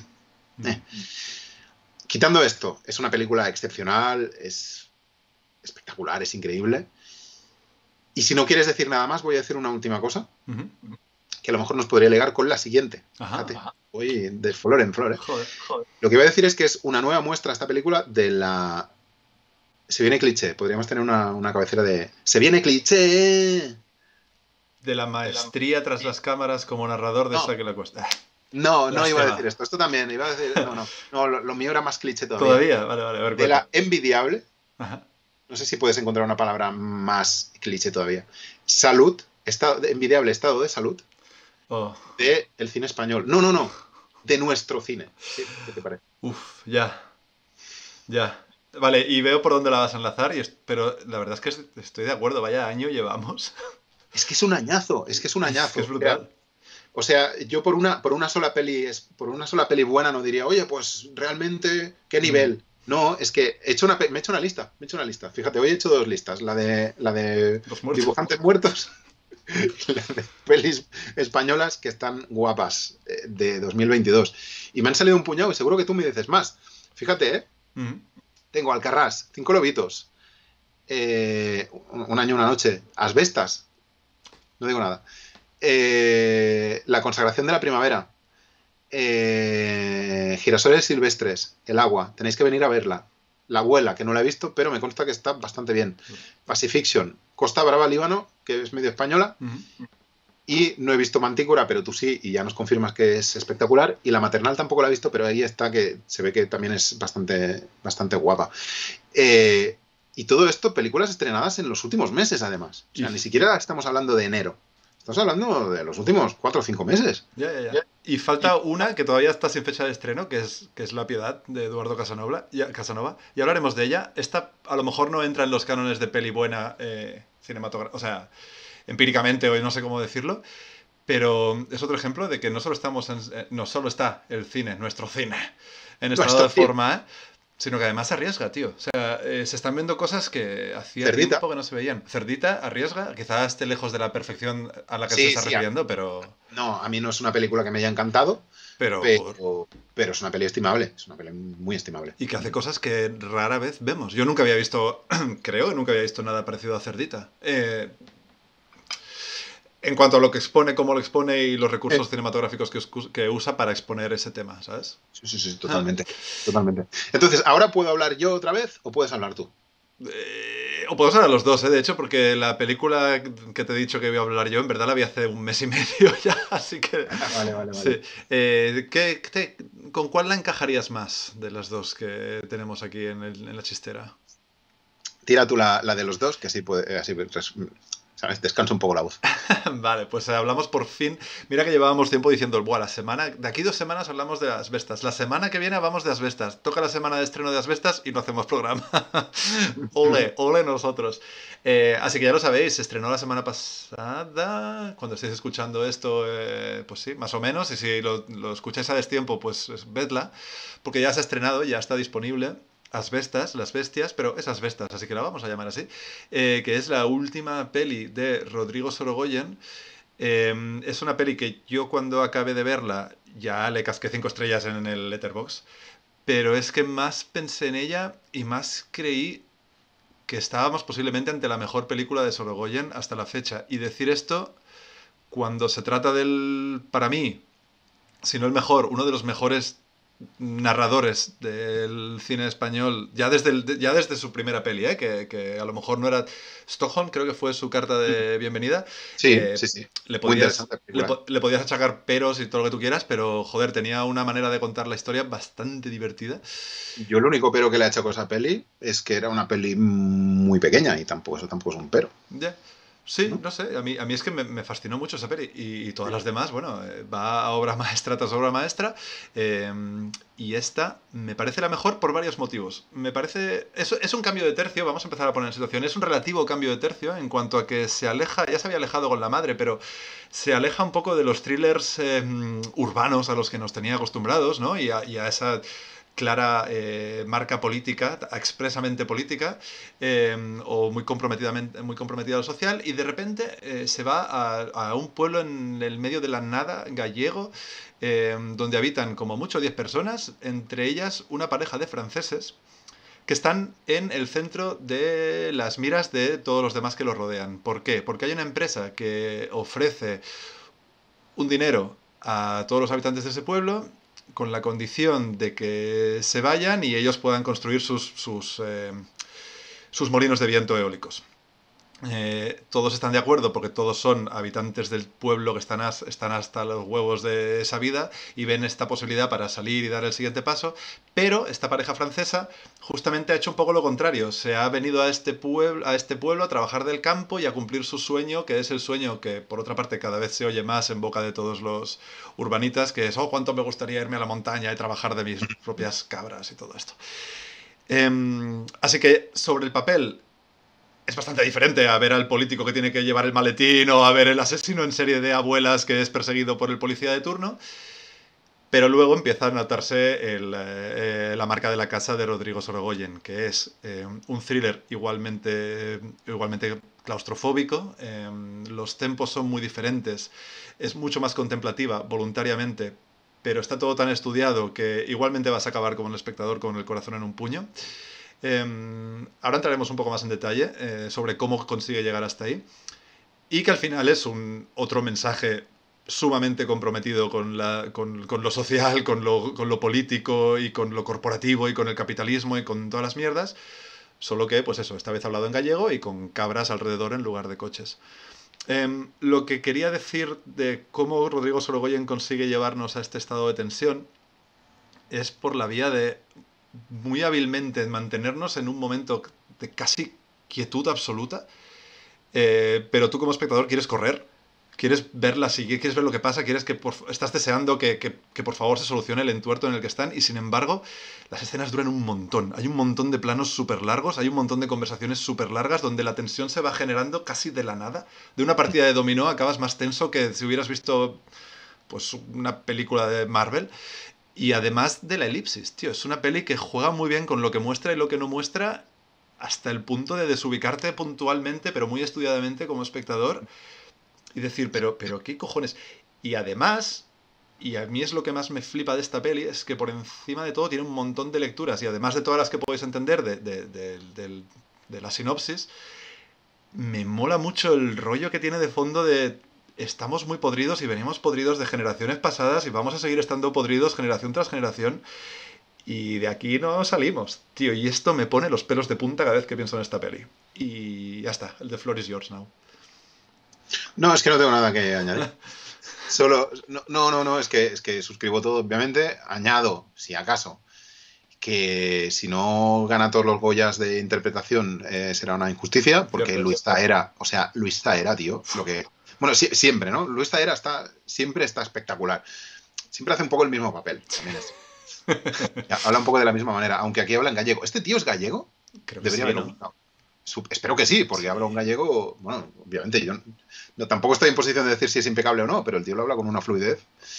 Quitando esto, es una película excepcional, es espectacular, es increíble. Y si no quieres decir nada más, voy a decir una última cosa, que a lo mejor nos podría ligar con la siguiente. Fíjate, voy de flor en flor. Joder. Lo que voy a decir es que es una nueva muestra esta película de la... Se viene cliché, podríamos tener una cabecera de... ¡Se viene cliché! De la maestría tras las cámaras como narrador de esta que le cuesta. No iba a decir esto. Esto también iba a decir... No, lo mío era más cliché todavía. Vale. A ver, de la envidiable. No sé si puedes encontrar una palabra más cliché todavía. Salud. Envidiable estado de salud. De el cine español. No. De nuestro cine. ¿Qué te parece? Ya. Vale, y veo por dónde la vas a enlazar, pero la verdad es que estoy de acuerdo. Vaya año llevamos. Es que es un añazo. Es que es brutal. O sea, yo por una sola peli buena no diría, oye, pues realmente, ¿qué nivel? No, es que me he hecho una lista. Fíjate, hoy he hecho 2 listas. La de dibujantes muertos y la de pelis españolas que están guapas de 2022. Y me han salido un puñado y seguro que tú me dices más. Fíjate, ¿eh? Ujú. Tengo Alcarrás, Cinco Lobitos, Un año, una noche, Asbestas, no digo nada. La consagración de la primavera, Girasoles silvestres, El agua, tenéis que venir a verla. La abuela, que no la he visto, pero me consta que está bastante bien. Pacifiction, Costa Brava, Líbano, que es medio española. Ujú. Y no he visto Mantícora, pero tú sí, y ya nos confirmas que es espectacular. Y La maternal tampoco la he visto, pero ahí está, que se ve que también es bastante, bastante guapa. Eh, y todo esto, películas estrenadas en los últimos meses, además. O Y, sea, ni siquiera estamos hablando de enero. Estamos hablando de los últimos 4 o 5 meses. ya, ya, ya. Y falta una que todavía está sin fecha de estreno, que es La Piedad, de Eduardo Casanova. Y hablaremos de ella. Esta a lo mejor no entra en los cánones de peli buena cinematográfica, o sea, empíricamente, o no sé cómo decirlo. Pero es otro ejemplo de que no solo está el cine, nuestro cine, en No, estado esto, de forma A, sino que además arriesga, tío. O sea, se están viendo cosas que hacía Cerdita. tiempo que no se veían. Cerdita arriesga, quizás esté lejos de la perfección a la que se Sí, está sí. refiriendo, pero... No, a mí no es una película que me haya encantado, Pero, joder. pero es una peli estimable. Es una peli muy estimable. Y que hace cosas que rara vez vemos. Yo nunca había visto, creo que nunca había visto nada parecido a Cerdita. En cuanto a lo que expone, cómo lo expone y los recursos cinematográficos que usa para exponer ese tema, ¿sabes? Sí, sí, sí, Ah. totalmente. Totalmente. Entonces, ¿ahora puedo hablar yo otra vez o puedes hablar tú? O podemos hablar los dos, de hecho, porque la película que te he dicho que voy a hablar yo, en verdad la vi hace un mes y medio ya, así que... Vale, vale, Sí. vale. ¿Con cuál la encajarías más de las dos que tenemos aquí en la chistera? Tira tú la de los dos, que así puede, ¿sabes? Descansa un poco la voz. Vale, pues hablamos por fin. Mira que llevábamos tiempo diciendo, buah, de aquí 2 semanas hablamos de Asbestas. La semana que viene hablamos de Asbestas. Toca la semana de estreno de Asbestas y no hacemos programa. Ole, ole nosotros. Así que ya lo sabéis, se estrenó la semana pasada. Cuando estéis escuchando esto, pues sí, más o menos. Y si lo escucháis a destiempo, pues vedla. Porque ya se ha estrenado, ya está disponible. Asbestas, las bestias, pero es Asbestas, así que la vamos a llamar así, que es la última peli de Rodrigo Sorogoyen. Es una peli que yo cuando acabé de verla ya le casqué 5 estrellas en el Letterboxd, pero es que más pensé en ella y más creí que estábamos posiblemente ante la mejor película de Sorogoyen hasta la fecha. Y decir esto cuando se trata del, para mí, si no el mejor, uno de los mejores narradores del cine español, ya desde su primera peli, que a lo mejor no era... Stockholm creo que fue su carta de bienvenida. Sí, sí, sí. Le Muy podías, interesante película. le podías achacar peros y todo lo que tú quieras, pero joder, tenía una manera de contar la historia bastante divertida. Yo lo único pero que le ha hecho con esa peli es que era una peli muy pequeña y tampoco, eso tampoco es un pero, Ya. Sí, ¿no? no sé, a mí es que me fascinó mucho esa peli y todas las demás, bueno, va a obra maestra tras obra maestra eh, y esta me parece la mejor por varios motivos. Me parece, es un cambio de tercio, vamos a empezar a poner en situación, es un relativo cambio de tercio en cuanto a que se aleja, ya se había alejado con La madre, pero se aleja un poco de los thrillers urbanos a los que nos tenía acostumbrados, ¿no? Y a esa clara marca política, expresamente política, o muy comprometida a lo social, y de repente se va a un pueblo en el medio de la nada gallego, donde habitan como mucho 10 personas, entre ellas una pareja de franceses que están en el centro de las miras de todos los demás que los rodean. ¿Por qué? Porque hay una empresa que ofrece un dinero a todos los habitantes de ese pueblo con la condición de que se vayan y ellos puedan construir sus molinos de viento eólicos. Todos están de acuerdo porque todos son habitantes del pueblo que están hasta los huevos de esa vida y ven esta posibilidad para salir y dar el siguiente paso, pero esta pareja francesa justamente ha hecho un poco lo contrario, se ha venido a este pueblo a trabajar del campo y a cumplir su sueño, que es el sueño que por otra parte cada vez se oye más en boca de todos los urbanitas, que es, oh, cuánto me gustaría irme a la montaña y trabajar de mis propias cabras y todo esto. Así que sobre el papel es bastante diferente a ver al político que tiene que llevar el maletín o a ver el asesino en serie de abuelas que es perseguido por el policía de turno. Pero luego empieza a notarse la marca de la casa de Rodrigo Sorogoyen, que es un thriller igualmente claustrofóbico. Los tempos son muy diferentes. Es mucho más contemplativa, voluntariamente, pero está todo tan estudiado que igualmente vas a acabar como el espectador con el corazón en un puño. Ahora entraremos un poco más en detalle sobre cómo consigue llegar hasta ahí. Y que al final es otro mensaje sumamente comprometido con lo social, con lo político y con lo corporativo y con el capitalismo y con todas las mierdas. Solo que, pues eso, esta vez hablado en gallego y con cabras alrededor en lugar de coches. Lo que quería decir de cómo Rodrigo Sorogoyen consigue llevarnos a este estado de tensión es por la vía de muy hábilmente mantenernos en un momento de casi quietud absoluta, pero tú como espectador quieres correr, quieres verla seguir, quieres ver lo que pasa, estás deseando que por favor se solucione el entuerto en el que están, y sin embargo las escenas duran un montón. Hay un montón de planos súper largos, hay un montón de conversaciones súper largas donde la tensión se va generando casi de la nada. De una partida de dominó acabas más tenso que si hubieras visto pues una película de Marvel. Y además de la elipsis, tío, es una peli que juega muy bien con lo que muestra y lo que no muestra, hasta el punto de desubicarte puntualmente, pero muy estudiadamente como espectador, y decir, pero ¿qué cojones? Y además, y a mí es lo que más me flipa de esta peli, es que por encima de todo tiene un montón de lecturas, y además de todas las que podéis entender de la sinopsis, me mola mucho el rollo que tiene de fondo de estamos muy podridos y venimos podridos de generaciones pasadas y vamos a seguir estando podridos generación tras generación, y de aquí no salimos, tío, y esto me pone los pelos de punta cada vez que pienso en esta peli. Y ya está, el The Floor is Yours now. No, es que no tengo nada que añadir. Solo, no, es que suscribo todo, obviamente. Añado, si acaso, que si no gana todos los Goyas de interpretación será una injusticia, porque Luis Zahera, tío, lo que... Bueno, siempre, ¿no? Luis Zahera siempre está espectacular. Siempre hace un poco el mismo papel, también es. Habla un poco de la misma manera, aunque aquí habla en gallego. ¿Este tío es gallego? Creo que Debería sí, haberlo buscado. Espero que sí, porque habla un gallego... Bueno, obviamente yo tampoco estoy en posición de decir si es impecable o no, pero el tío lo habla con una fluidez.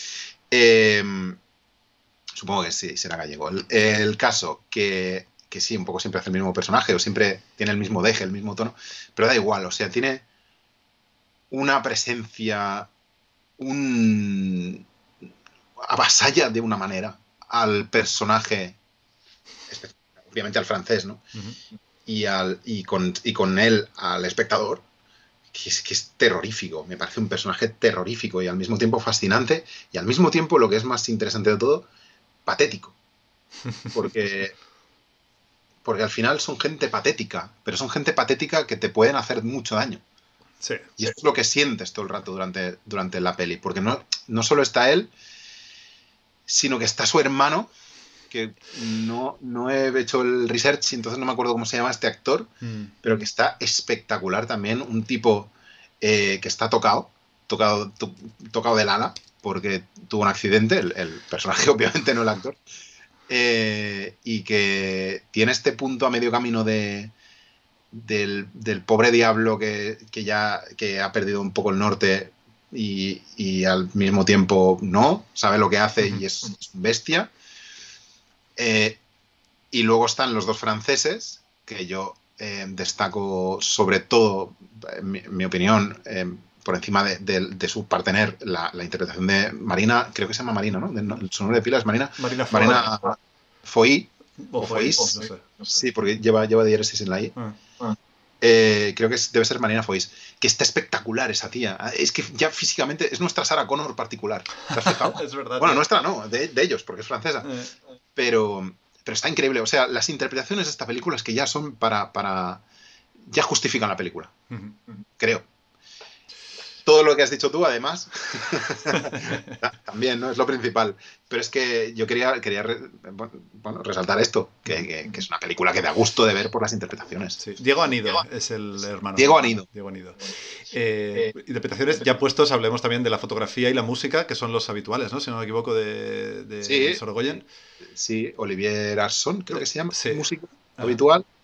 Supongo que sí, será gallego. El caso, que sí, un poco siempre hace el mismo personaje, o siempre tiene el mismo deje, el mismo tono, pero da igual, o sea, tiene una presencia, avasalla de una manera al personaje, obviamente al francés, ¿no? Uh-huh. Y con él al espectador, que es terrorífico, me parece un personaje terrorífico y al mismo tiempo fascinante, y al mismo tiempo, lo que es más interesante de todo, patético. Porque al final son gente patética, pero son gente patética que te pueden hacer mucho daño. Sí. Y eso es lo que sientes todo el rato durante la peli, porque no solo está él, sino que está su hermano, que no he hecho el research y entonces no me acuerdo cómo se llama este actor, pero que está espectacular también, un tipo que está tocado del ala, porque tuvo un accidente, el personaje obviamente, no el actor, y que tiene este punto a medio camino del pobre diablo que ha perdido un poco el norte y al mismo tiempo no, sabe lo que hace y es bestia. Y luego están los dos franceses, que yo destaco sobre todo, en mi opinión, por encima de su partener, la interpretación de Marina, creo que se llama Marina, ¿no? Su nombre de pila es Marina Foy. O Foy, no sé. Sí, porque lleva diéresis en la I. Creo que debe ser Marina Foïs, que está espectacular esa tía. Es que ya físicamente es nuestra Sarah Connor particular. ¿Te has fijado? Es verdad. Bueno, nuestra no, de ellos, porque es francesa. Pero está increíble. O sea, las interpretaciones de esta película es que ya son ya justifican la película. Creo. Todo lo que has dicho tú, además, también, ¿no? Es lo principal. Pero es que yo quería resaltar esto, que es una película que da gusto de ver por las interpretaciones. Sí. Diego Anido es el hermano. Diego Anido. Interpretaciones, ya puestos, hablemos también de la fotografía y la música, que son los habituales, ¿no? Si no me equivoco, de Sorogoyen. Sí, Olivier Arson, creo que se llama, sí. músico habitual.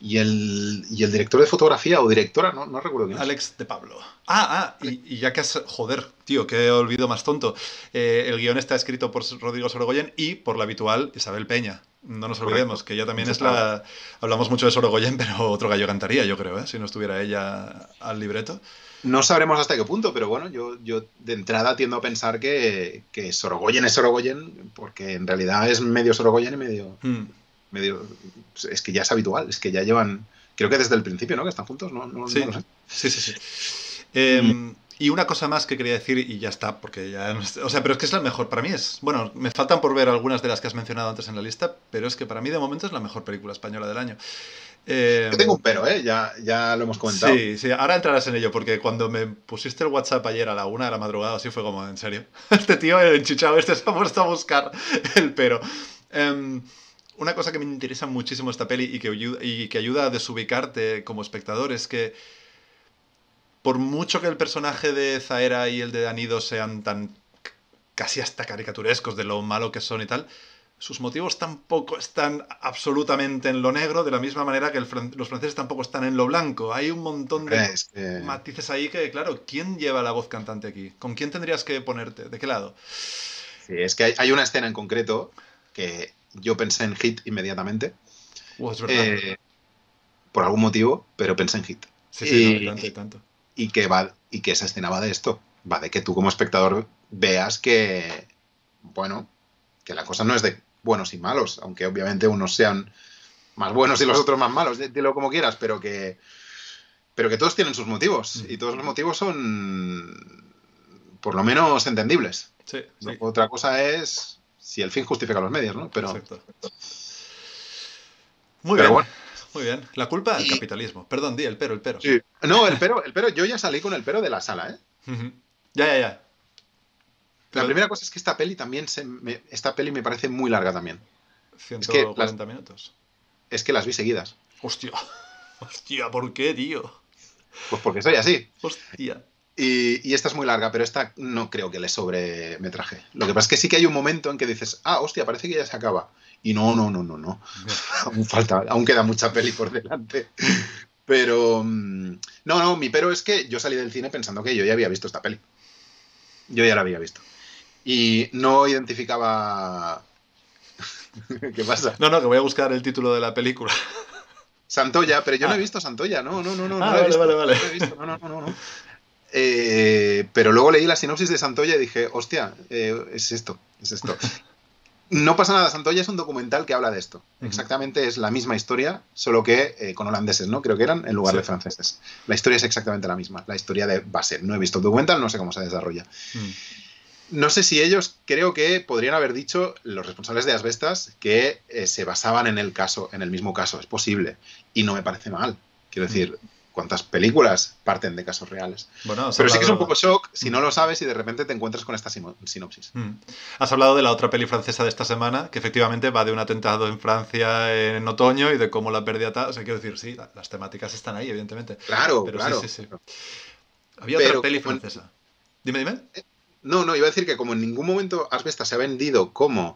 y el director de fotografía o directora, no recuerdo quién es. Alex de Pablo. Y ya que has... Joder, tío, qué olvido más tonto. El guión está escrito por Rodrigo Sorogoyen y por la habitual Isabel Peña. No nos olvidemos, Correcto. que ella también es la... Hablamos mucho de Sorogoyen, pero otro gallo cantaría, yo creo, ¿eh? Si no estuviera ella al libreto. No sabremos hasta qué punto, pero bueno, yo de entrada tiendo a pensar que Sorogoyen es Sorogoyen, porque en realidad es medio Sorogoyen y medio... Es que ya es habitual, es que ya llevan... Creo que desde el principio, ¿no? Que están juntos, no Sí, lo sé. sí. Y Y una cosa más que quería decir, y ya está, porque ya... O sea, pero es que es la mejor, para mí es... Bueno, me faltan por ver algunas de las que has mencionado antes en la lista, pero es que para mí de momento es la mejor película española del año. yo tengo Eh, un pero, ¿eh? Ya lo hemos comentado. sí, ahora entrarás en ello, porque cuando me pusiste el WhatsApp ayer a la 1 de la madrugada, así fue como, ¿en serio? Este tío, el enchichado este, se ha puesto a buscar el pero. Una cosa que me interesa muchísimo esta peli y que ayuda a desubicarte como espectador es que por mucho que el personaje de Zaera y el de Danido sean tan casi hasta caricaturescos de lo malo que son y tal, sus motivos tampoco están absolutamente en lo negro, de la misma manera que los franceses tampoco están en lo blanco. Hay un montón de Es que... matices ahí que, claro, ¿quién lleva la voz cantante aquí? ¿Con quién tendrías que ponerte? ¿De qué lado? Sí, es que hay una escena en concreto que yo pensé en Hit inmediatamente, Es verdad. eh, por algún motivo, pero pensé en Hit. Sí, no, y tanto, y tanto. Y que esa escena va de esto, va de que tú como espectador veas que, bueno, que la cosa no es de buenos y malos, aunque obviamente unos sean más buenos y los otros más malos, dilo como quieras, pero que todos tienen sus motivos, y todos los motivos son por lo menos entendibles. Sí, sí. Otra cosa es si el fin justifica los medios, ¿no? Exacto. Muy pero bien, bueno. muy bien. La culpa al Y, capitalismo. Perdón, di el pero, el pero. sí. No, el pero, yo ya salí con el pero de la sala, ¿eh? Ya. La Pero primera cosa es que esta peli también esta peli me parece muy larga también. Es que 140 minutos. es que las vi seguidas. Hostia. Hostia, ¿por qué, tío? Pues porque soy así. Hostia. Y esta es muy larga, pero esta no creo que le sobre metraje. Lo que pasa es que sí que hay un momento en que dices, hostia, parece que ya se acaba. Y no. Aún queda mucha peli por delante. Pero no, mi pero es que yo salí del cine pensando que yo ya había visto esta peli. Yo ya la había visto. Y no identificaba... ¿Qué pasa? No, que voy a buscar el título de la película. Santoya, pero yo no he visto Santoya. No la he vale, visto. vale. No la he visto. No. Pero luego leí la sinopsis de Santoya y dije, hostia, es esto. No pasa nada, Santoya es un documental que habla de esto. Exactamente es la misma historia, solo que con holandeses, ¿no? Creo que eran, en lugar de franceses. La historia es exactamente la misma, la historia de base. No he visto el documental, no sé cómo se desarrolla. No sé si ellos, creo que podrían haber dicho, los responsables de Asbestas, que se basaban en el mismo caso. Es posible. Y no me parece mal. Quiero decir, ¿cuántas películas parten de casos reales? Bueno, pero sí que es un poco shock si no lo sabes y de repente te encuentras con esta sinopsis. Has hablado de la otra peli francesa de esta semana, que efectivamente va de un atentado en Francia en otoño y de cómo la pérdida tal. O sea, quiero decir, sí, las temáticas están ahí, evidentemente. Claro, pero claro. Sí. Había otra peli francesa. Dime. No, iba a decir que como en ningún momento Asbestas se ha vendido como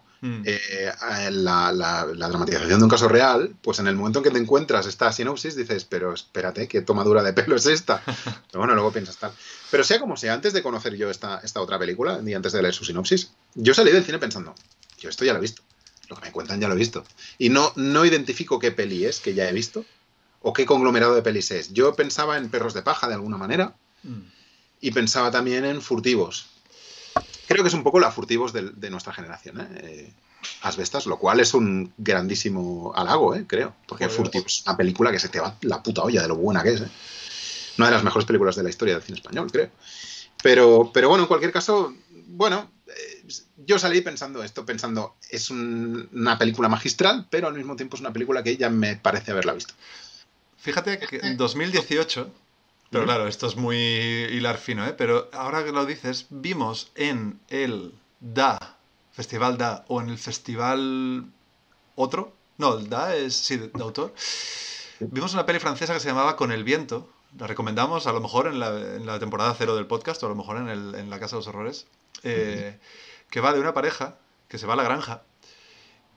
la dramatización de un caso real, pues en el momento en que te encuentras esta sinopsis dices, pero espérate, ¿qué tomadura de pelo es esta? Pero bueno, luego piensas tal. Pero sea como sea, antes de conocer yo esta otra película y antes de leer su sinopsis, yo salí del cine pensando, yo esto ya lo he visto, lo que me cuentan ya lo he visto. Y no identifico qué peli es que ya he visto o qué conglomerado de pelis es. Yo pensaba en Perros de paja de alguna manera y pensaba también en Furtivos. Creo que es un poco la Furtivos de nuestra generación, Asbestas, lo cual es un grandísimo halago, creo. Porque Furtivos es una película que se te va la puta olla de lo buena que es. Una de las mejores películas de la historia del cine español, creo. Pero bueno, en cualquier caso, yo salí pensando, es una película magistral, pero al mismo tiempo es una película que ya me parece haberla visto. Fíjate que en 2018... Pero claro, esto es muy hilar fino, pero ahora que lo dices, vimos en el Festival DA, o en el Festival otro, no, el DA es, sí, de autor, vimos una peli francesa que se llamaba Con el viento, la recomendamos a lo mejor en la temporada 0 del podcast, o a lo mejor en La Casa de los Horrores, que va de una pareja que se va a la granja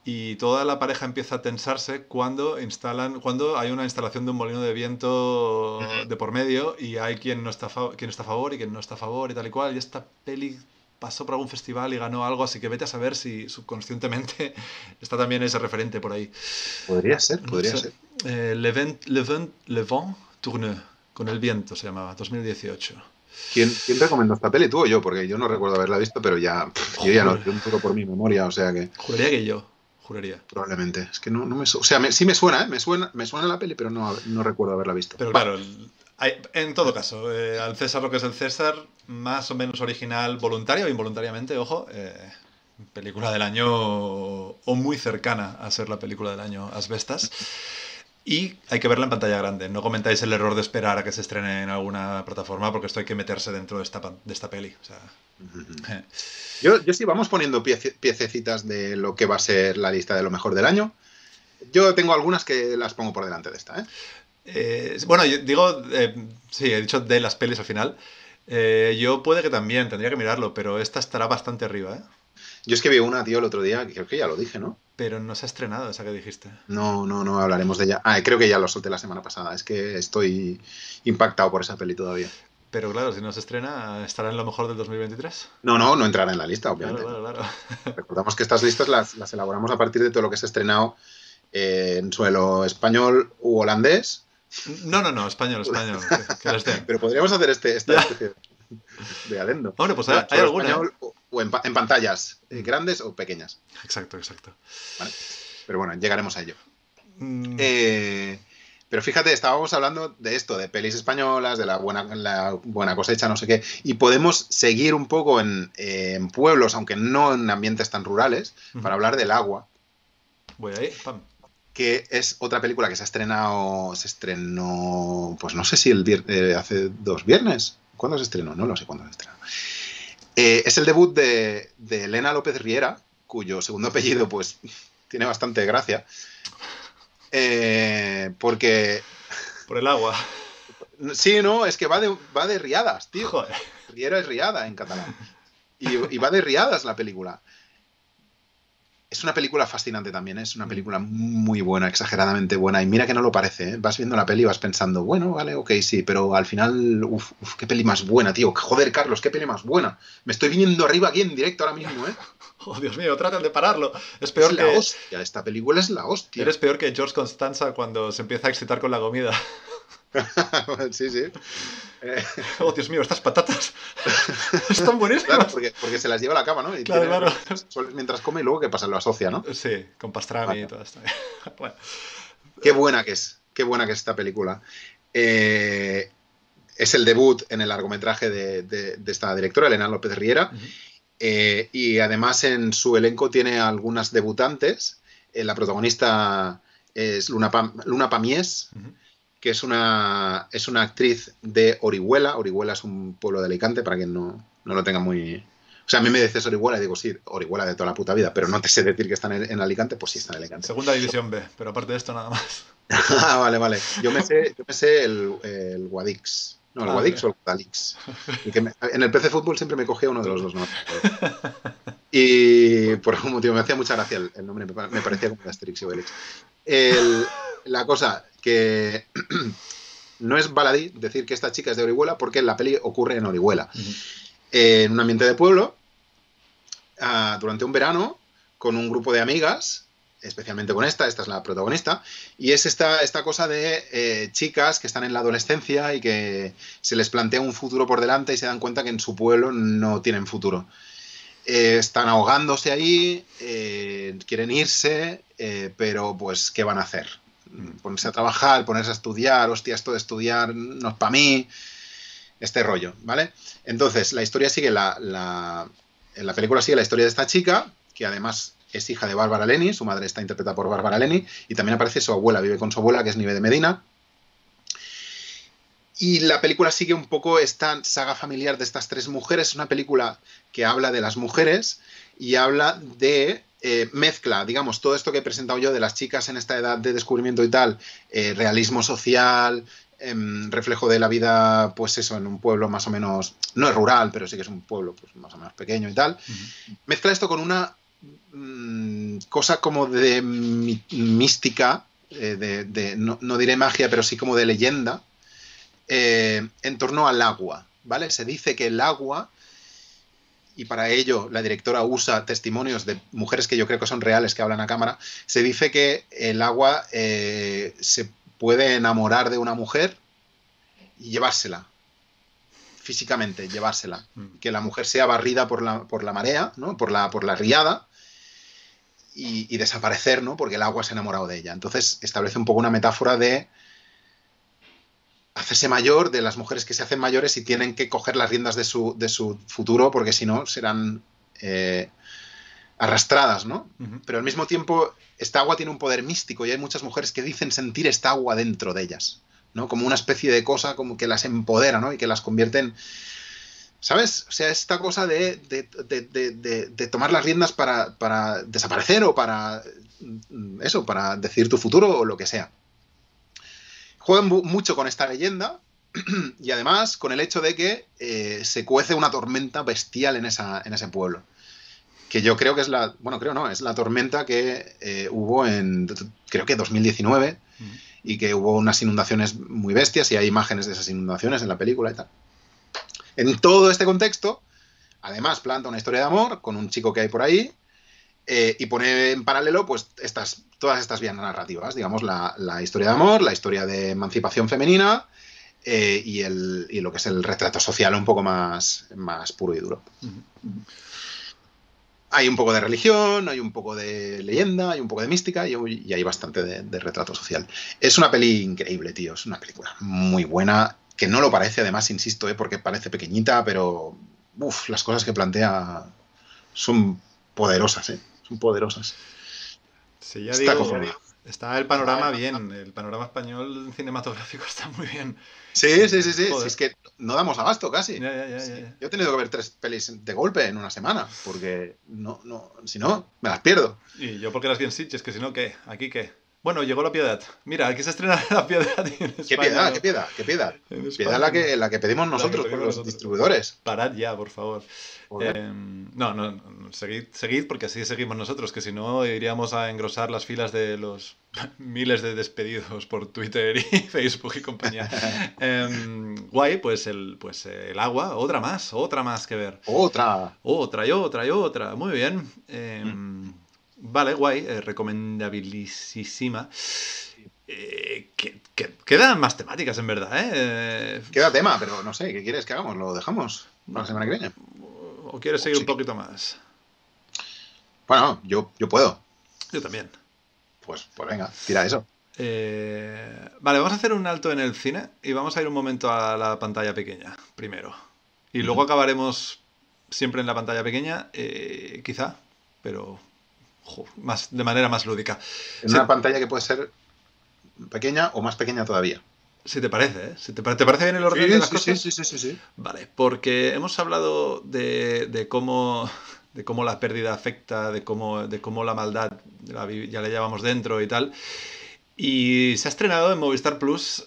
y toda la pareja empieza a tensarse cuando hay una instalación de un molino de viento de por medio y hay quien quien está a favor y quien no está a favor y tal y cual. Y esta peli pasó por algún festival y ganó algo, así que vete a saber si subconscientemente está también ese referente por ahí. Podría ser, podría ser. Le Vent Tourne, con el viento se llamaba, 2018. ¿Quién recomendó esta peli? ¿Tú o yo? Porque yo no recuerdo haberla visto, pero yo ya no un poco por mi memoria, o sea que... Juraría que yo, juraría. Probablemente. Es que no me... O sea, sí me suena, ¿eh? Me suena la peli, pero no recuerdo haberla visto. Pero claro, en todo caso, al César lo que es el César, más o menos original, voluntaria o involuntariamente, ojo, película del año o muy cercana a ser la película del año, Asbestas. Y hay que verla en pantalla grande. No comentáis el error de esperar a que se estrene en alguna plataforma, porque esto hay que meterse dentro de esta peli. O sea, yo sí, vamos poniendo piececitas de lo que va a ser la lista de lo mejor del año. Yo tengo algunas que las pongo por delante de esta, bueno, yo digo, sí, he dicho de las pelis al final. Yo puede que también, tendría que mirarlo, pero esta estará bastante arriba, ¿eh? Yo es que vi una, tío, el otro día, que creo que ya lo dije, ¿no? Pero no se ha estrenado esa que dijiste. No hablaremos de ella. Creo que ya lo solté la semana pasada. Es que estoy impactado por esa peli todavía. Pero claro, si no se estrena, ¿estará en lo mejor del 2023? No entrará en la lista, obviamente. Claro. Recordamos que estas listas las elaboramos a partir de todo lo que se ha estrenado en suelo español u holandés. No, español. Que les den. Pero podríamos hacer esta especie de adendo. Bueno, pues hay alguna. Español, o en pantallas grandes o pequeñas. Exacto. ¿Vale? Pero bueno, llegaremos a ello. Pero fíjate, estábamos hablando de esto, de pelis españolas, de la buena cosecha, no sé qué, y podemos seguir un poco en pueblos, aunque no en ambientes tan rurales, para hablar del Agua. Voy ahí, pam. Que es otra película que se estrenó, pues no sé si hace 2 viernes. ¿Cuándo se estrenó? No lo sé cuándo se estrenó. Es el debut de Elena López Riera, cuyo segundo apellido pues tiene bastante gracia. Porque... Por el agua. Sí, no, es que va de riadas, tío. Joder. Riera es riada en catalán. Y va de riadas la película. Es una película fascinante también, ¿eh? Es una película muy buena, exageradamente buena. Y mira que no lo parece, ¿eh? Vas viendo la peli y vas pensando, bueno, vale, ok, sí, pero al final, qué peli más buena, tío. Joder, Carlos, qué peli más buena. Me estoy viniendo arriba aquí en directo ahora mismo, ¿eh? Oh, Dios mío, tratan de pararlo. Es peor la hostia, esta película es la hostia. Eres peor que George Constanza cuando se empieza a excitar con la comida. Sí. Oh, Dios mío, estas patatas están buenísimas. Claro, porque se las lleva a la cama, ¿no? Y claro. Mientras come y luego, ¿qué pasa? Lo asocia, ¿no? Sí, con pastrami y todo esto. Bueno. Qué buena que es esta película. Es el debut en el largometraje de esta directora, Elena López Riera. Y además en su elenco tiene algunas debutantes. La protagonista es Luna Pamies, que es una actriz de Orihuela. Orihuela es un pueblo de Alicante, para quien no lo tenga muy... O sea, a mí me dices Orihuela y digo, sí, Orihuela de toda la puta vida, pero no te sé decir que están en Alicante, pues sí están en Alicante. Segunda división B, pero aparte de esto nada más. Vale. Yo me sé el Guadix. No, el Guadix o el Guadalix. En el PC Fútbol siempre me cogía uno de los dos, ¿no? Y por algún motivo me hacía mucha gracia el nombre, me parecía como de Asterix y Obelix. La cosa que no es baladí decir que esta chica es de Orihuela, porque la peli ocurre en Orihuela. En un ambiente de pueblo, durante un verano, con un grupo de amigas, especialmente con esta es la protagonista, y es esta cosa de chicas que están en la adolescencia y que se les plantea un futuro por delante y se dan cuenta que en su pueblo no tienen futuro. Están ahogándose ahí, quieren irse, pero pues ¿qué van a hacer? Ponerse a trabajar, ponerse a estudiar, hostia, esto de estudiar no es para mí, este rollo, ¿vale? Entonces, la historia sigue, en la película sigue la historia de esta chica, que además es hija de Bárbara Leni, su madre está interpretada por Bárbara Leni, y también aparece su abuela, vive con su abuela, que es Nive de Medina. Y la película sigue un poco esta saga familiar de estas 3 mujeres. Es una película que habla de las mujeres y habla de... mezcla, digamos, todo esto que he presentado yo de las chicas en esta edad de descubrimiento y tal, realismo social, reflejo de la vida, pues eso, en un pueblo más o menos, no es rural, pero sí que es un pueblo pues más o menos pequeño y tal. Mezcla esto con una cosa como de mística, no diré magia, pero sí como de leyenda, en torno al agua, ¿vale? Se dice que el agua, y para ello la directora usa testimonios de mujeres que yo creo que son reales, que hablan a cámara, se dice que el agua se puede enamorar de una mujer y llevársela, físicamente, llevársela. Que la mujer sea barrida por la marea, ¿no? por la riada, y desaparecer, ¿no? Porque el agua se ha enamorado de ella. Entonces establece un poco una metáfora de hacerse mayor, de las mujeres que se hacen mayores y tienen que coger las riendas de su futuro, porque si no serán arrastradas, ¿no? Pero al mismo tiempo, esta agua tiene un poder místico y hay muchas mujeres que dicen sentir esta agua dentro de ellas, ¿no? Como una especie de cosa como que las empodera, ¿no? Y que las convierte en... ¿Sabes? O sea, esta cosa de tomar las riendas para desaparecer o para eso, para decidir tu futuro o lo que sea. Juegan mucho con esta leyenda y además con el hecho de que se cuece una tormenta bestial en ese pueblo. Que yo creo que es la... Bueno, creo no, es la tormenta que hubo en, creo que 2019, y que hubo unas inundaciones muy bestias y hay imágenes de esas inundaciones en la película y tal. En todo este contexto, además planta una historia de amor con un chico que hay por ahí y pone en paralelo pues todas estas vías narrativas, digamos, la historia de amor, la historia de emancipación femenina y lo que es el retrato social un poco más puro y duro. Hay un poco de religión, hay un poco de leyenda, hay un poco de mística y hay bastante de retrato social. Es una peli increíble, tío, es una película muy buena, que no lo parece, además, insisto, porque parece pequeñita, pero las cosas que plantea son poderosas, son poderosas. Sí, ya digo, está el panorama bien, el panorama español cinematográfico está muy bien. Sí, es que no damos abasto casi. Ya. Yo he tenido que ver 3 pelis de golpe en una semana, porque si no, me las pierdo. Y yo porque las vi en Sitges, que si no, ¿qué? ¿Aquí qué? Bueno, llegó La Piedad. Mira, aquí se estrena La Piedad. ¿Qué piedad? Piedad la que pedimos nosotros por los distribuidores. Parad ya, por favor. No, seguid porque así seguimos nosotros, que si no iríamos a engrosar las filas de los miles de despedidos por Twitter y Facebook y compañía. Guay, pues el agua, otra más que ver. Otra. Muy bien. Vale, guay, recomendabilísima. Quedan más temáticas, en verdad, ¿eh? Queda tema, pero no sé, ¿qué quieres que hagamos? ¿Lo dejamos para la semana que viene? ¿O quieres seguir un poquito más? Bueno, yo puedo. Yo también. Pues venga, tira eso. Vale, vamos a hacer un alto en el cine y vamos a ir un momento a la pantalla pequeña, primero. Y luego acabaremos siempre en la pantalla pequeña, quizá, pero... de manera más lúdica. En una pantalla que puede ser pequeña o más pequeña todavía. Si te parece, ¿eh? ¿Te parece bien el orden de las cosas? Sí. Vale, porque hemos hablado de cómo la pérdida afecta, de cómo la maldad ya la llevamos dentro y tal. Y se ha estrenado en Movistar Plus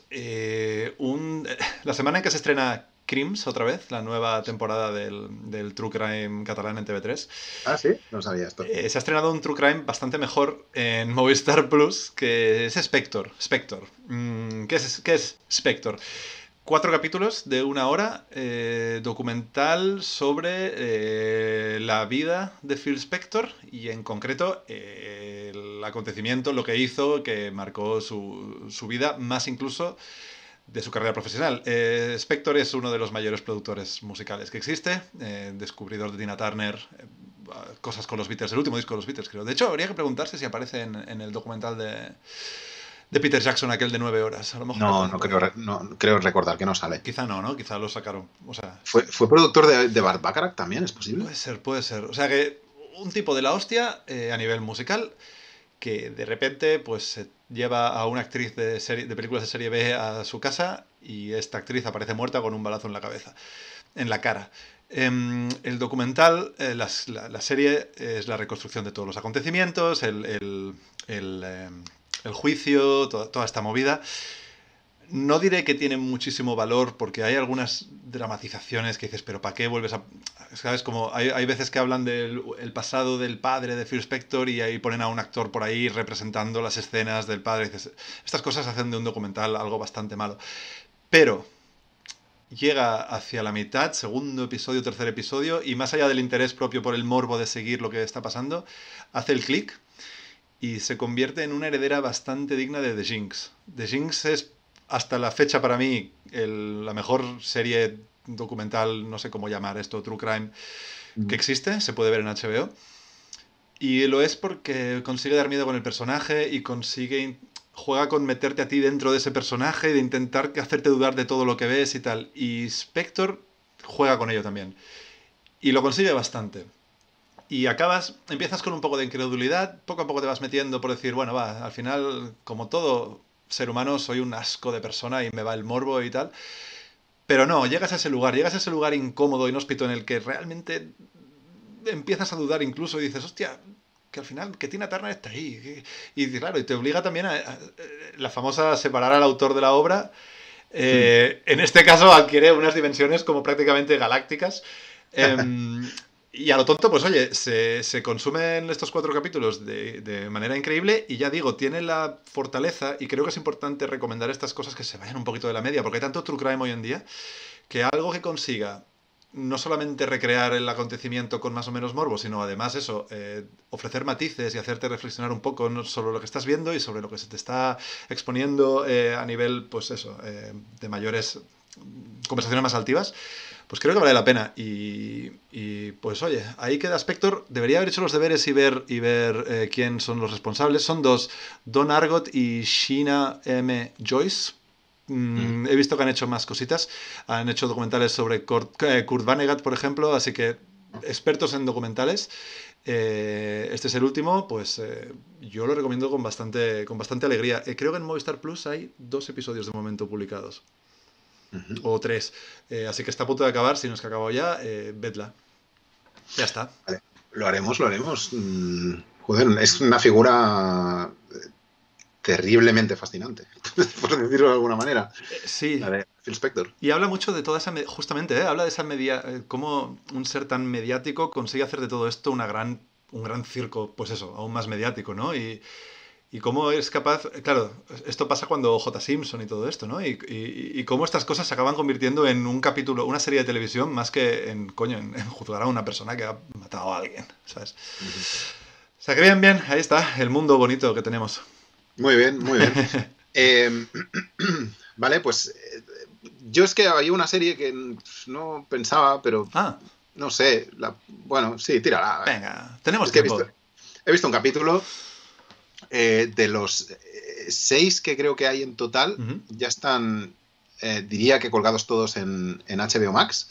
la semana en que se estrena Crims, otra vez, la nueva temporada del True Crime catalán en TV3. Ah, sí, no sabía esto. Se ha estrenado un True Crime bastante mejor en Movistar Plus, que es Spector. ¿Qué es Spector? 4 capítulos de 1 hora, documental sobre la vida de Phil Spector y en concreto el acontecimiento, lo que hizo, que marcó su vida, más incluso de su carrera profesional. Spector es uno de los mayores productores musicales que existe, descubridor de Tina Turner, cosas con los Beatles, el último disco de los Beatles, creo. De hecho, habría que preguntarse si aparece en el documental de Peter Jackson, aquel de 9 horas. A lo mejor no creo recordar que no sale. Quizá no, quizá lo sacaron. O sea, ¿Fue productor de Burt Bacharach también? ¿Es posible? Puede ser. O sea que un tipo de la hostia a nivel musical, que de repente pues se lleva a una actriz de películas de serie B a su casa y esta actriz aparece muerta con un balazo en la cara. El documental, la serie es la reconstrucción de todos los acontecimientos, el juicio, toda esta movida. No diré que tiene muchísimo valor porque hay algunas dramatizaciones que dices, pero ¿para qué vuelves a...? ¿Sabes? Como hay veces que hablan del el pasado del padre de Phil Spector y ahí ponen a un actor por ahí representando las escenas del padre. Y dices, estas cosas hacen de un documental algo bastante malo. Pero llega hacia la mitad, segundo episodio, tercer episodio, y más allá del interés propio por el morbo de seguir lo que está pasando, hace el clic y se convierte en una heredera bastante digna de The Jinx. The Jinx es, hasta la fecha para mí, la mejor serie documental, no sé cómo llamar esto, True Crime, que existe, se puede ver en HBO. Y lo es porque consigue dar miedo con el personaje y juega con meterte a ti dentro de ese personaje y de intentar hacerte dudar de todo lo que ves y tal. Y Spector juega con ello también. Y lo consigue bastante. Y empiezas con un poco de incredulidad, poco a poco te vas metiendo por decir, bueno, va, al final, como todo ser humano, soy un asco de persona y me va el morbo y tal. Pero no, llegas a ese lugar incómodo, inhóspito, en el que realmente empiezas a dudar incluso y dices, hostia, que al final, que Tina Turner está ahí. Y claro, y te obliga también a la famosa separar al autor de la obra. En este caso adquiere unas dimensiones como prácticamente galácticas. Y a lo tonto, pues oye, se consumen estos 4 capítulos de manera increíble y ya digo, tiene la fortaleza, y creo que es importante recomendar estas cosas que se vayan un poquito de la media, porque hay tanto true crime hoy en día, que algo que consiga no solamente recrear el acontecimiento con más o menos morbo, sino además eso, ofrecer matices y hacerte reflexionar un poco sobre lo que estás viendo y sobre lo que se te está exponiendo a nivel, pues eso, de mayores conversaciones más altivas, pues creo que vale la pena. Y pues oye, ahí queda Spector. Debería haber hecho los deberes y ver quién son los responsables. Son dos, Don Argot y Sheena M. Joyce. He visto que han hecho más cositas. Han hecho documentales sobre Kurt Vonnegut, por ejemplo, así que expertos en documentales. Este es el último, pues yo lo recomiendo con bastante alegría. Creo que en Movistar Plus hay 2 episodios de momento publicados. O 3. Así que está a punto de acabar. Si no es que ha acabado ya, vedla. Ya está. Vale. Lo haremos. Joder, es una figura terriblemente fascinante, por decirlo de alguna manera. Sí. La de Phil Spector. Y habla mucho de toda esa... Justamente, habla de esa cómo un ser tan mediático consigue hacer de todo esto un gran circo, pues eso, aún más mediático, ¿no? Y cómo es capaz... Claro, esto pasa cuando J. Simpson y todo esto, ¿no? Y cómo estas cosas se acaban convirtiendo en un capítulo, una serie de televisión, más que en juzgar a una persona que ha matado a alguien, ¿sabes? O sea, que bien, ahí está, el mundo bonito que tenemos. Muy bien. Vale, pues yo es que había una serie que no pensaba, pero no sé. Bueno, sí, tírala. Venga, tenemos tiempo. He visto un capítulo de los 6 que creo que hay en total. Ya están, diría que colgados todos en HBO Max.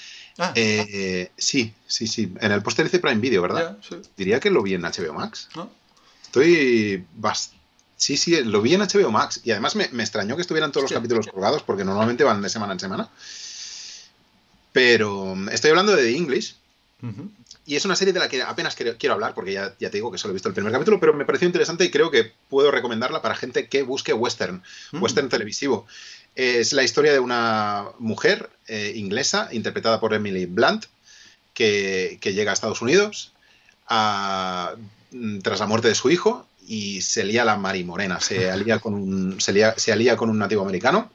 Sí. En el póster dice Prime Video, ¿verdad? Yeah, sí. Diría que lo vi en HBO Max. ¿No? Estoy Sí, lo vi en HBO Max. Y además me extrañó que estuvieran todos los capítulos colgados, porque normalmente van de semana en semana. Pero estoy hablando de The English. Y es una serie de la que apenas quiero hablar, porque ya te digo que solo he visto el primer capítulo, pero me pareció interesante y creo que puedo recomendarla para gente que busque western televisivo. Es la historia de una mujer inglesa, interpretada por Emily Blunt, que llega a Estados Unidos tras la muerte de su hijo y se lía la marimorena, se alía con un nativo americano.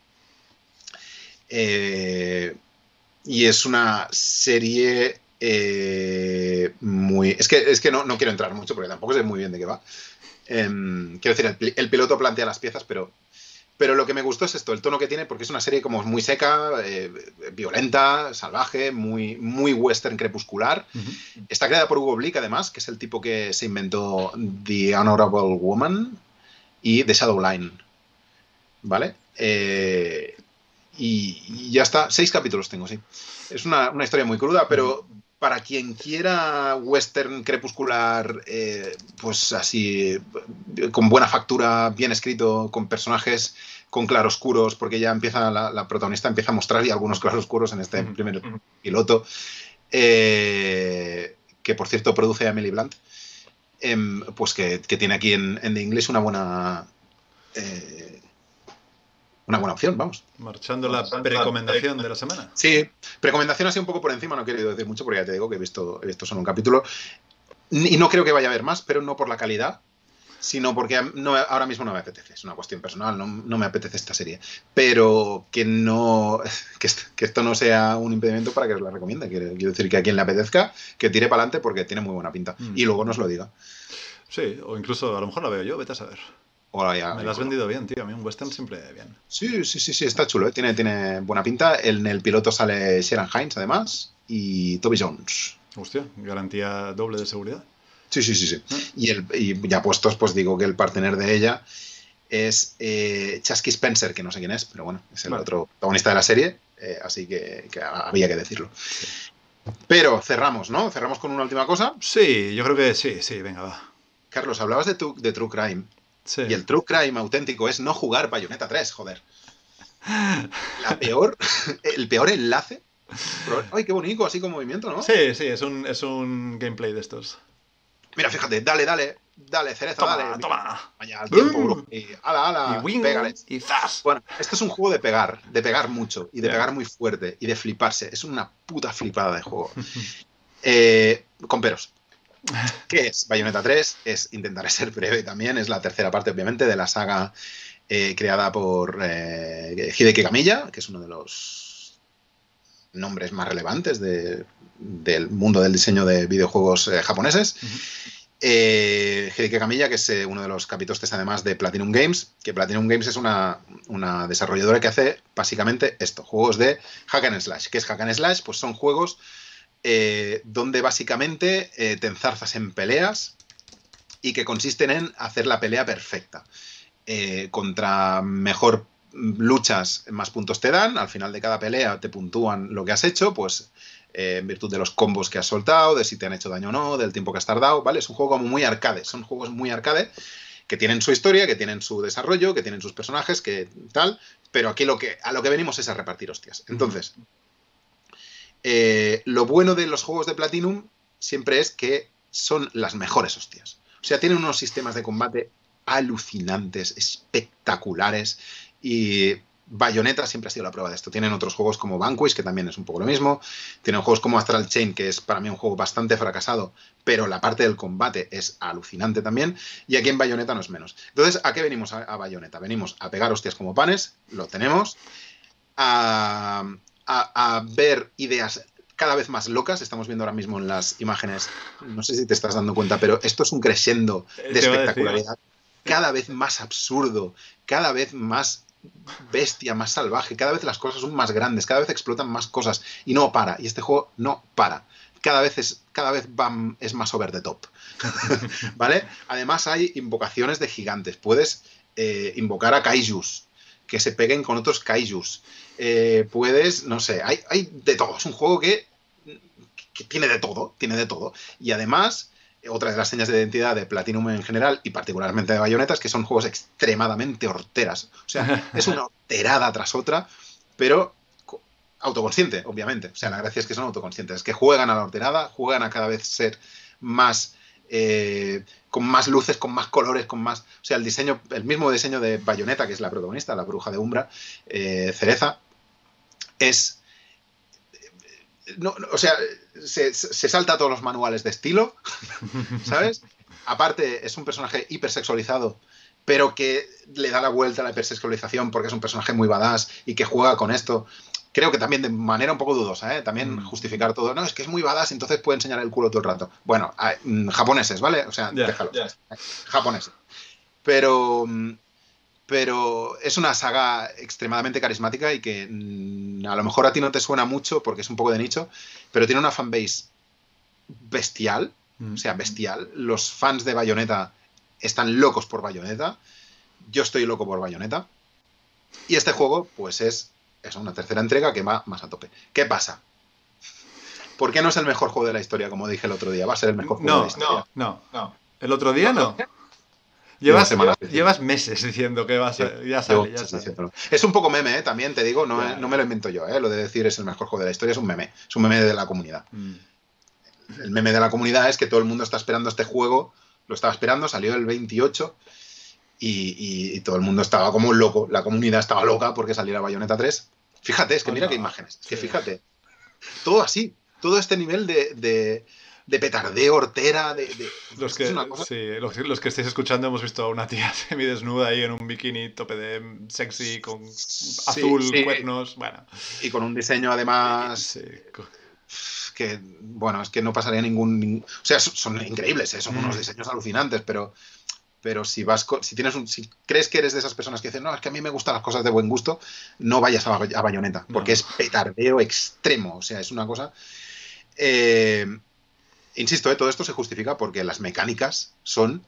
Y es una serie muy... Es que no quiero entrar mucho porque tampoco sé muy bien de qué va. Quiero decir, el piloto plantea las piezas, pero lo que me gustó es esto, el tono que tiene, porque es una serie como muy seca, violenta, salvaje, muy, muy western crepuscular. Está creada por Hugo Blick, además, que es el tipo que se inventó The Honorable Woman y The Shadow Line. ¿Vale? Y ya está. 6 capítulos tengo, sí. Es una historia muy cruda, pero para quien quiera western crepuscular, pues así, con buena factura, bien escrito, con personajes con claroscuros, porque ya la protagonista empieza a mostrar ya algunos claroscuros en este primer piloto, que por cierto produce a Emily Blunt, pues que tiene aquí en The English una una buena opción, vamos. Marchando la recomendación de la semana. Sí, recomendación así un poco por encima, no he querido decir mucho porque ya te digo que he visto solo un capítulo. Y no creo que vaya a haber más, pero no por la calidad, sino porque no, ahora mismo no me apetece. Es una cuestión personal, no me apetece esta serie. Pero que esto no sea un impedimento para que os la recomiende. Quiero decir que a quien le apetezca, que tire para adelante porque tiene muy buena pinta. Y luego nos lo diga. Sí, o incluso a lo mejor la veo yo, vete a saber. Me la has vendido bien, tío. A mí un western siempre bien. Sí, está chulo, ¿eh? Tiene buena pinta. En el piloto sale Sharon Hines, además, y Toby Jones. Hostia, garantía doble de seguridad. Sí. Y ya puestos, pues digo que el partner de ella es Chasky Spencer, que no sé quién es, pero bueno, es el otro protagonista de la serie, así que había que decirlo. Sí. Pero cerramos, ¿no? Cerramos con una última cosa. Sí, yo creo que sí, venga, va. Carlos, hablabas de True Crime. Sí. Y el True Crime auténtico es no jugar Bayonetta 3, joder. El peor enlace. Ay, qué bonito, así con movimiento, ¿no? Sí, es un gameplay de estos. Mira, fíjate, dale, cereza, toma. Vaya, al tiempo, bro. Y ala, y pégale. Y zas. Bueno, esto es un juego de pegar mucho, y de pegar muy fuerte, y de fliparse. Es una puta flipada de juego. Con peros. ¿Qué es? Bayonetta 3, intentaré ser breve también, es la tercera parte, obviamente, de la saga creada por Hideki Kamiya, que es uno de los nombres más relevantes del mundo del diseño de videojuegos japoneses. Hideki Kamiya, que es uno de los capitostes además de Platinum Games, que Platinum Games es una desarrolladora que hace básicamente esto, juegos de hack and slash. ¿Qué es hack and slash? Pues son juegos donde básicamente te enzarzas en peleas y que consisten en hacer la pelea perfecta. Contra mejor luchas, más puntos te dan. Al final de cada pelea te puntúan lo que has hecho, pues en virtud de los combos que has soltado, de si te han hecho daño o no, del tiempo que has tardado, ¿vale? Es un juego como muy arcade. Son juegos muy arcade que tienen su historia, que tienen su desarrollo, que tienen sus personajes, que tal, pero aquí a lo que venimos es a repartir hostias. Entonces, lo bueno de los juegos de Platinum siempre es que son las mejores hostias. O sea, tienen unos sistemas de combate alucinantes, espectaculares, y Bayonetta siempre ha sido la prueba de esto. Tienen otros juegos como Vanquish, que también es un poco lo mismo. Tienen juegos como Astral Chain, que es para mí un juego bastante fracasado, pero la parte del combate es alucinante también. Y aquí en Bayonetta no es menos. Entonces, ¿a qué venimos a Bayonetta? Venimos a pegar hostias como panes, lo tenemos, a ver ideas cada vez más locas. Estamos viendo ahora mismo en las imágenes, no sé si te estás dando cuenta, pero esto es un crescendo de espectacularidad. Cada vez más absurdo, cada vez más bestia, más salvaje, cada vez las cosas son más grandes, cada vez explotan más cosas y no para. Y este juego no para. Cada vez es más over the top. ¿Vale? Además hay invocaciones de gigantes. Puedes invocar a kaijus que se peguen con otros kaijus. Puedes, no sé, hay de todo. Es un juego que tiene de todo. Y además, otra de las señas de identidad de Platinum en general, y particularmente de Bayonetta, es que son juegos extremadamente horteras. O sea, es una horterada tras otra, pero autoconsciente, obviamente. O sea, la gracia es que son autoconscientes. Es que juegan a la horterada, juegan a cada vez ser más... con más luces, con más colores, con más... O sea, el mismo diseño de Bayonetta, que es la protagonista, la bruja de Umbra, Cereza, es... o sea, se salta todos los manuales de estilo, ¿sabes? Aparte, es un personaje hipersexualizado, pero que le da la vuelta a la hipersexualización porque es un personaje muy badass y que juega con esto. Creo que también de manera un poco dudosa, ¿eh? También justificar todo. No, es que es muy badass, entonces puede enseñar el culo todo el rato. Bueno, japoneses, ¿vale? O sea, déjalo. Japoneses. Pero es una saga extremadamente carismática y que a lo mejor a ti no te suena mucho porque es un poco de nicho, pero tiene una fanbase bestial, o sea, bestial. Los fans de Bayonetta están locos por Bayonetta. Yo estoy loco por Bayonetta. Y este juego, pues es una tercera entrega que va más a tope. ¿Qué pasa? ¿Por qué no es el mejor juego de la historia, como dije el otro día? Va a ser el mejor juego de la historia. No. ¿El otro día no? Llevas meses diciendo que ya sale. Es un poco meme, también te digo, no me lo invento yo, lo de decir es el mejor juego de la historia es un meme de la comunidad. El meme de la comunidad es que todo el mundo está esperando este juego, lo estaba esperando, salió el 28 y todo el mundo estaba como loco, la comunidad estaba loca porque saliera Bayonetta 3. Fíjate, es que mira qué imágenes, es que fíjate, todo así, todo este nivel de petardeo, hortera, los que, los que estéis escuchando hemos visto a una tía semidesnuda ahí en un bikini tope de sexy con azul, cuernos, bueno. Y con un diseño además... Sí. Que, bueno, es que no pasaría ningún... O sea, son increíbles, son unos diseños alucinantes, pero si crees que eres de esas personas que dicen, no, es que a mí me gustan las cosas de buen gusto, no vayas a Bayonetta, porque es petardeo extremo, o sea, es una cosa... insisto, todo esto se justifica porque las mecánicas son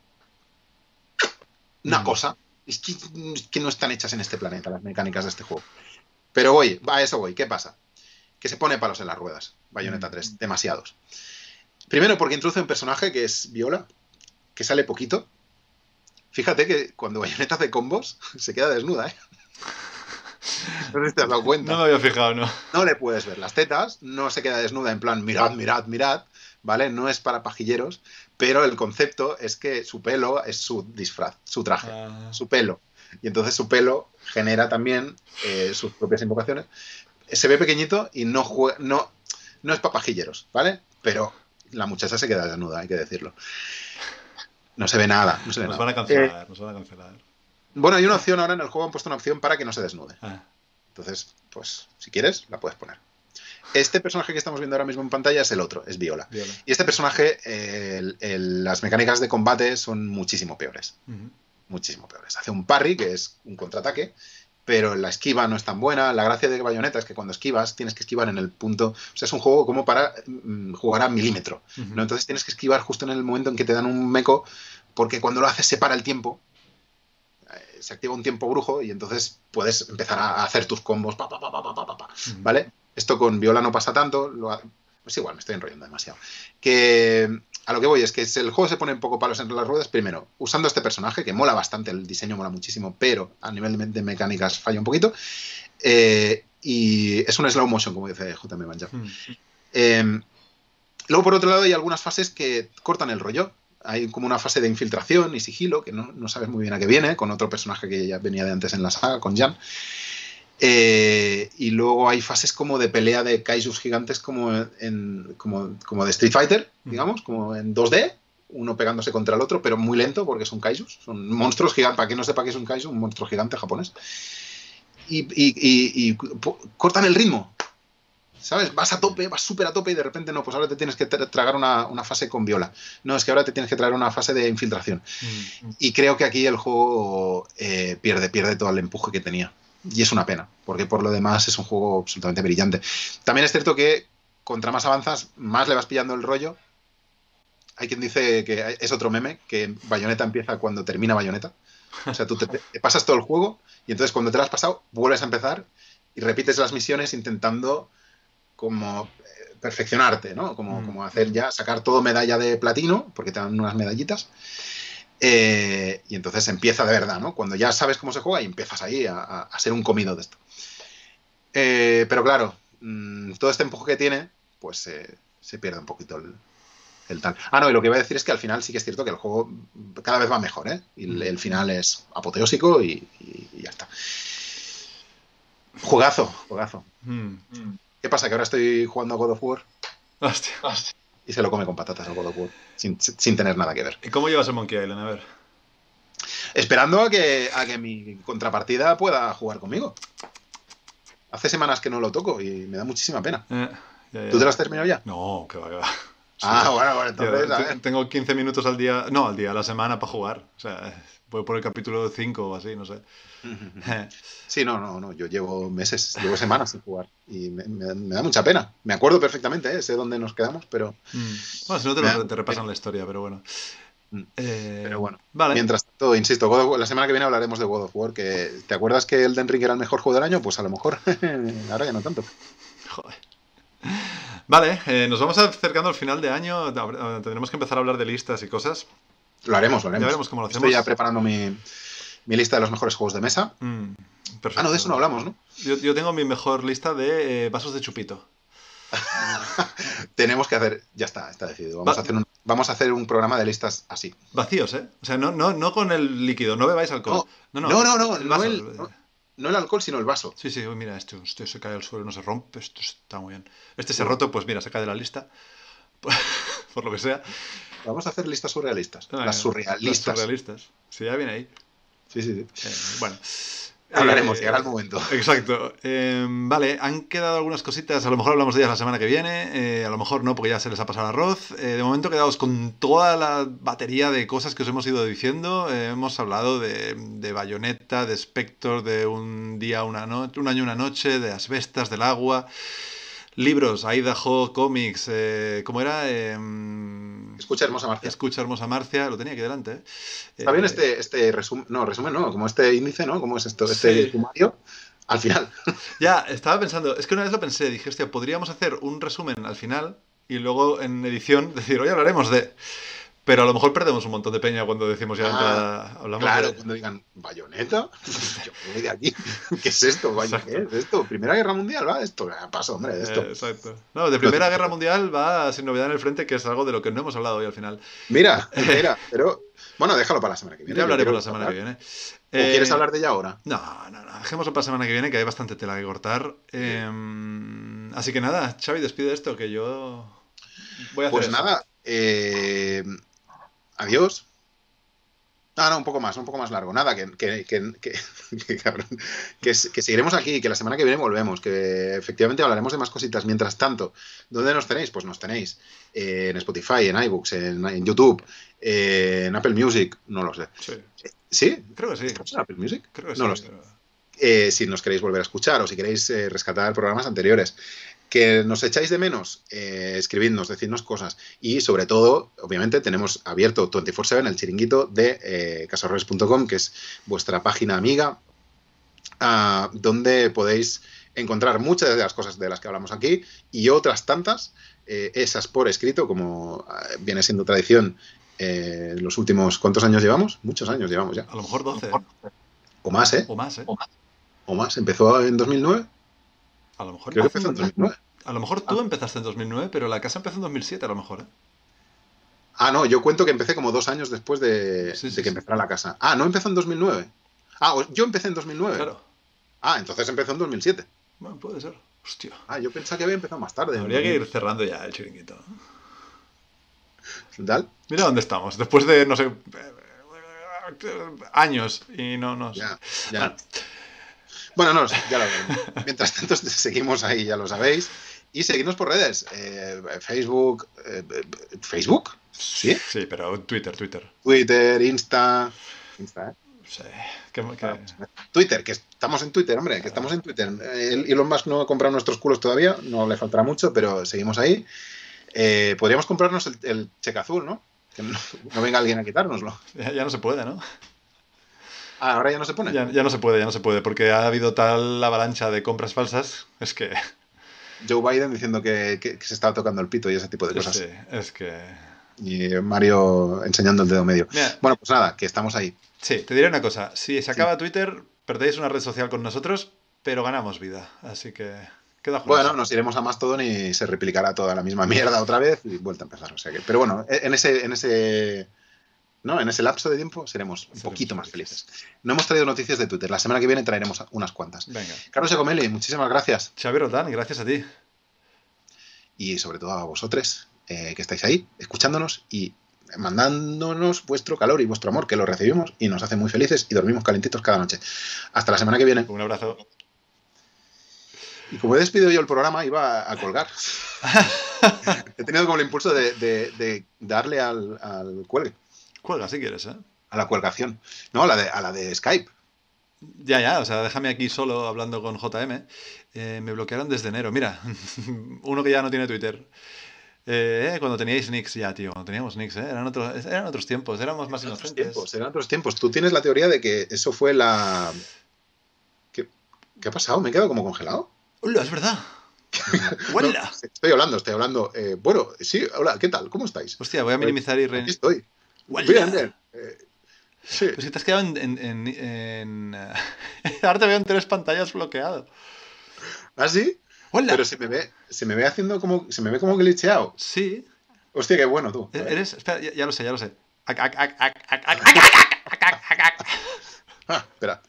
una cosa, es que no están hechas en este planeta las mecánicas de este juego. Pero a eso voy, ¿qué pasa? Que se pone palos en las ruedas, Bayonetta 3, demasiados. Primero porque introduce un personaje que es Viola, que sale poquito. Fíjate que cuando Bayonetta hace combos, se queda desnuda, ¿eh? No sé si te has dado cuenta. No me había fijado, ¿no? No le puedes ver las tetas, no se queda desnuda en plan, mirad, mirad, mirad, ¿vale? No es para pajilleros, pero el concepto es que su pelo es su disfraz, su traje, su pelo. Y entonces su pelo genera también sus propias invocaciones. Se ve pequeñito y no es para pajilleros, ¿vale? Pero la muchacha se queda desnuda, hay que decirlo. No se ve nada. No se ve nos nada. Van a cancelar. Bueno, hay una opción ahora en el juego, han puesto una opción para que no se desnude. Entonces, pues, si quieres, la puedes poner. Este personaje que estamos viendo ahora mismo en pantalla es el otro, es Viola. Y este personaje, las mecánicas de combate son muchísimo peores. Muchísimo peores. Hace un parry, que es un contraataque, pero la esquiva no es tan buena. La gracia de Bayonetta es que cuando esquivas, tienes que esquivar en el punto... O sea, es un juego como para jugar a milímetro, ¿no? Entonces tienes que esquivar justo en el momento en que te dan un meco, porque cuando lo haces se para el tiempo, se activa un tiempo brujo y entonces puedes empezar a hacer tus combos, ¿vale? Esto con Viola no pasa tanto, pues igual, me estoy enrollando demasiado. Que a lo que voy es que el juego se pone un poco palos entre las ruedas, primero, usando este personaje, que mola bastante, el diseño mola muchísimo, pero a nivel de mecánicas falla un poquito, y es un slow motion, como dice JM Banja. Luego, por otro lado, hay algunas fases que cortan el rollo. Hay como una fase de infiltración y sigilo, que no sabes muy bien a qué viene, con otro personaje que ya venía de antes en la saga, con Jan. Y luego hay fases como de pelea de kaijus gigantes como de Street Fighter, digamos, como en 2D, uno pegándose contra el otro, pero muy lento porque son kaijus, son monstruos gigantes. Para quien no sepa qué es un kaiju, un monstruo gigante japonés. Y cortan el ritmo, ¿sabes? Vas a tope, vas súper a tope y de repente no, pues ahora te tienes que tragar una fase con Viola. No, es que ahora te tienes que traer una fase de infiltración. Y creo que aquí el juego pierde todo el empuje que tenía. Y es una pena, porque por lo demás es un juego absolutamente brillante. También es cierto que contra más avanzas, más le vas pillando el rollo. Hay quien dice que es otro meme, que Bayonetta empieza cuando termina Bayonetta. O sea, tú te pasas todo el juego y entonces cuando te lo has pasado, vuelves a empezar y repites las misiones intentando como perfeccionarte, ¿no? Como hacer ya, sacar todo medalla de platino, porque te dan unas medallitas. Y entonces empieza de verdad, ¿no? Cuando ya sabes cómo se juega y empiezas ahí a ser un comido de esto. Pero claro, todo este empuje que tiene, pues se pierde un poquito el tal. No, y lo que iba a decir es que al final sí que es cierto que el juego cada vez va mejor, ¿eh? Y el final es apoteósico y ya está. Juegazo. ¿Qué pasa? Que ahora estoy jugando a God of War. Hostia. Y se lo come con patatas al God of War, sin tener nada que ver. ¿Y cómo llevas el Monkey Island? A ver. Esperando a que mi contrapartida pueda jugar conmigo. Hace semanas que no lo toco y me da muchísima pena. Ya. ¿Tú te lo has terminado ya? No, que va. Sí. Bueno, entonces... Tengo 15 minutos al día, a la semana para jugar. O sea, voy por el capítulo 5 o así, no sé. Sí, no, yo llevo meses, llevo semanas sin jugar y me da mucha pena. Me acuerdo perfectamente, sé dónde nos quedamos, pero... Bueno, si no te repasan la historia, pero bueno. Pero bueno, vale. Mientras tanto, insisto, la semana que viene hablaremos de God of War, que ¿te acuerdas que Elden Ring era el mejor juego del año? Pues a lo mejor ahora ya no tanto. Joder. Vale, nos vamos acercando al final de año, tendremos que empezar a hablar de listas y cosas. Lo haremos. Ya veremos cómo lo hacemos. Estoy ya preparando mi lista de los mejores juegos de mesa. Perfecto. De eso no hablamos, ¿no? Yo tengo mi mejor lista de vasos de chupito. Tenemos que hacer... Ya está decidido. Vamos a hacer vamos a hacer un programa de listas así. Vacíos, ¿eh? O sea, no con el líquido, no bebáis alcohol. No, No, el no vaso. no el alcohol, sino el vaso. Sí, sí, uy, mira, esto se cae al suelo, no se rompe, esto está muy bien. Este se ha roto, pues mira, se cae de la lista, por lo que sea. Vamos a hacer listas surrealistas. Las Las surrealistas. surrealistas. Sí, ya viene ahí. Sí, sí, sí. Bueno. Hablaremos, llegará el momento. Exacto. Vale, han quedado algunas cositas. A lo mejor hablamos de ellas la semana que viene. A lo mejor no, porque ya se les ha pasado el arroz. De momento quedaos con toda la batería de cosas que os hemos ido diciendo. Hemos hablado de Bayonetta, de Spector, de un día, una noche, un año, una noche, de Asbestas, del agua. Libros, Idaho, cómics, ¿cómo era? Escucha, hermosa Marcia. Escucha, hermosa Marcia, lo tenía aquí delante. Está bien este resumen, no, como este índice, ¿no? ¿Cómo es esto? Este Sí. sumario, al final. Ya, estaba pensando, es que una vez lo pensé, dije, hostia, podríamos hacer un resumen al final y luego en edición decir, hoy hablaremos de... Pero a lo mejor perdemos un montón de peña cuando decimos ya de entrada, hablamos claro, de... cuando digan, ¿Bayonetta? Yo me voy de aquí. ¿Qué es esto? ¿Qué es esto? ¿Primera Guerra Mundial? ¿Va? Esto, paso, hombre, esto. Exacto. No, de Primera Guerra Mundial va sin novedad en el frente, que es algo de lo que no hemos hablado hoy al final. Mira, pero... Bueno, déjalo para la semana que viene. Ya hablaremos la semana que viene. ¿O quieres hablar de ella ahora? No, dejémoslo para la semana que viene, que hay bastante tela que cortar. Así que nada, Xavi, despide esto, que yo voy a hacer Pues eso. nada, adiós. No, un poco más largo. Nada, cabrón, que seguiremos aquí, que la semana que viene volvemos, que efectivamente hablaremos de más cositas. Mientras tanto, ¿dónde nos tenéis? Pues nos tenéis en Spotify, en iBooks, en YouTube, en Apple Music, no lo sé. Sí. ¿Sí? Creo que sí. ¿Estamos en Apple Music? Creo que no sí. lo sé. Si nos queréis volver a escuchar o si queréis rescatar programas anteriores. Que nos echáis de menos, escribidnos, decidnos cosas. Y sobre todo, obviamente, tenemos abierto 24/7 el chiringuito de casorroles.com, que es vuestra página amiga, donde podéis encontrar muchas de las cosas de las que hablamos aquí y otras tantas, esas por escrito, como viene siendo tradición los últimos... ¿Cuántos años llevamos? Muchos años llevamos ya. A lo mejor 12. O más, ¿eh? O más, ¿eh? O más. ¿Empezó en 2009? A lo mejor Creo que empezó en 2009. A lo mejor tú empezaste en 2009, pero la casa empezó en 2007, a lo mejor, ¿eh? No, yo cuento que empecé como 2 años después de que empezara la casa. ¿No empezó en 2009? Yo empecé en 2009. Claro. Entonces empezó en 2007. Bueno, puede ser. Hostia. Yo pensaba que había empezado más tarde. Habría que ir cerrando ya el chiringuito. ¿Tal? Mira dónde estamos. Después de, no sé, años y no sé. Ya. Bueno, no, ya lo veremos. Mientras tanto, seguimos ahí, ya lo sabéis. Y seguidnos por redes. Facebook. ¿Facebook? ¿Sí? Sí, pero Twitter. Twitter, Insta, ¿eh? Sí. Twitter, que estamos en Twitter, hombre, que estamos en Twitter. Elon Musk no ha comprado nuestros culos todavía, no le faltará mucho, pero seguimos ahí. Podríamos comprarnos el cheque azul, ¿no? Que no venga alguien a quitárnoslo. Ya no se puede, ¿no? Ahora ya no se pone. Ya no se puede, porque ha habido tal avalancha de compras falsas, es que... Joe Biden diciendo que se estaba tocando el pito y ese tipo de cosas. Sí, es que... Y Mario enseñando el dedo medio. Mira, bueno, pues nada, que estamos ahí. Sí, te diré una cosa. Si se acaba Twitter, perdéis una red social con nosotros, pero ganamos vida. Así que... Bueno, nos iremos a Mastodon y se replicará toda la misma mierda otra vez y vuelta a empezar. O sea que, pero bueno, en ese lapso de tiempo seremos un poquito más felices. No hemos traído noticias de Twitter. La semana que viene traeremos unas cuantas. Venga. Carlos Giacomelli, muchísimas gracias. Xavi Roldán, gracias a ti. Y sobre todo a vosotros que estáis ahí, escuchándonos y mandándonos vuestro calor y vuestro amor, que lo recibimos y nos hace muy felices y dormimos calentitos cada noche. Hasta la semana que viene. Un abrazo. Y como he despedido yo el programa, iba a colgar. He tenido como el impulso de darle al cuelgue. Cuelga si quieres, ¿eh? A la cuelgación. No, a la de Skype. Ya, o sea, déjame aquí solo hablando con JM. Me bloquearon desde enero. Mira, uno que ya no tiene Twitter. Cuando teníais nicks ya, tío. Cuando teníamos nicks, eran otros tiempos. Éramos más inocentes. Eran otros tiempos. Tú tienes la teoría de que eso fue la... ¿Qué ha pasado? ¿Me he quedado como congelado? ¡Hola, es verdad! ¡Hola! No, estoy hablando. Bueno, sí, hola, ¿qué tal? ¿Cómo estáis? Hostia, voy a minimizar y... Aquí estoy. Bien. Sí. Pues si te has quedado Ahora te veo en 3 pantallas bloqueado. ¿Ah, sí? ¡Hola! Pero se me ve haciendo como... Se me ve como glitcheado. Sí. Hostia, qué bueno tú. A ver. Eres. Espera, ya lo sé, ya lo sé. Espera.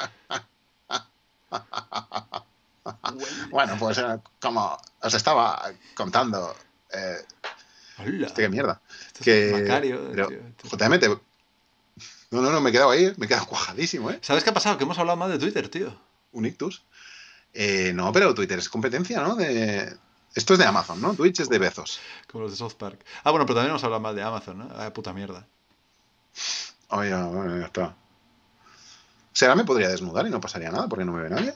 Huele. Bueno, pues como os estaba contando, hostia, qué Hola. mierda. Esto es Que, Macario, pero, tío. JM, no, me he quedado ahí, me he quedado cuajadísimo, ¿eh? ¿Sabes qué ha pasado? Que hemos hablado más de Twitter, tío. Un ictus. No, pero Twitter es competencia, ¿no? Esto es de Amazon, ¿no? Twitch es de Bezos. Como los de South Park. Ah, bueno, pero también hemos hablado mal de Amazon, ¿no? Ah, puta mierda. Oye, bueno, ya está. ¿Será me podría desnudar y no pasaría nada porque no me ve nadie?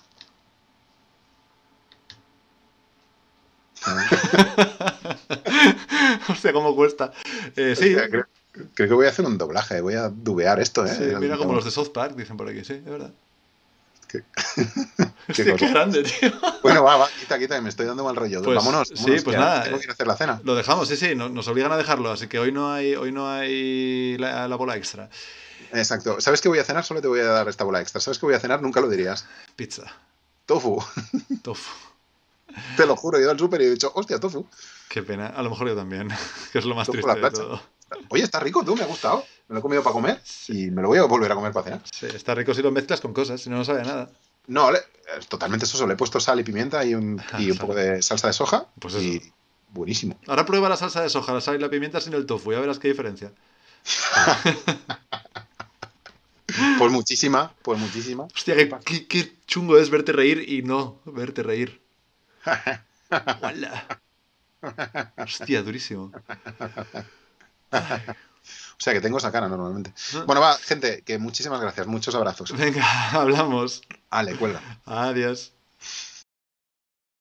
Hostia, cómo cuesta. Sí, Hostia, creo que voy a hacer un doblaje, voy a dubear esto, ¿eh? sí, mira como los de South Park, dicen por aquí, sí, es verdad. ¿Qué, qué Hostia, qué cosa? grande, tío. Bueno, va, quita, me estoy dando mal rollo. Pues Vámonos, sí, pues que ahora nada, tengo que ir a hacer la cena. lo dejamos, sí, sí, nos obligan a dejarlo, así que hoy no hay la bola extra. Exacto. ¿Sabes qué voy a cenar? Solo te voy a dar esta bola extra. ¿Sabes qué voy a cenar? Nunca lo dirías. Pizza, Tofu. tofu. Te lo juro, he ido al súper y he dicho, hostia, tofu. Qué pena, a lo mejor yo también, que es lo más Tofu a la triste de plancha. todo. Oye, está rico, tú, me ha gustado. Me lo he comido para comer Sí, y me lo voy a volver a comer para cenar. sí, está rico si lo mezclas con cosas, si no, no sabe a nada. No, totalmente eso. Le he puesto sal y pimienta y un poco Claro, de salsa de soja pues eso. y buenísimo. Ahora prueba la salsa de soja, la sal y la pimienta sin el tofu, ya verás qué diferencia. Pues muchísima, pues muchísima. Hostia, qué, Flipas. qué chungo es verte reír y no verte reír. ¡Hola! Hostia, durísimo. Ay. O sea que tengo esa cara normalmente. Ah, Bueno, va, gente, que muchísimas gracias. Muchos abrazos. venga, hablamos. Ale, cuelga. Adiós.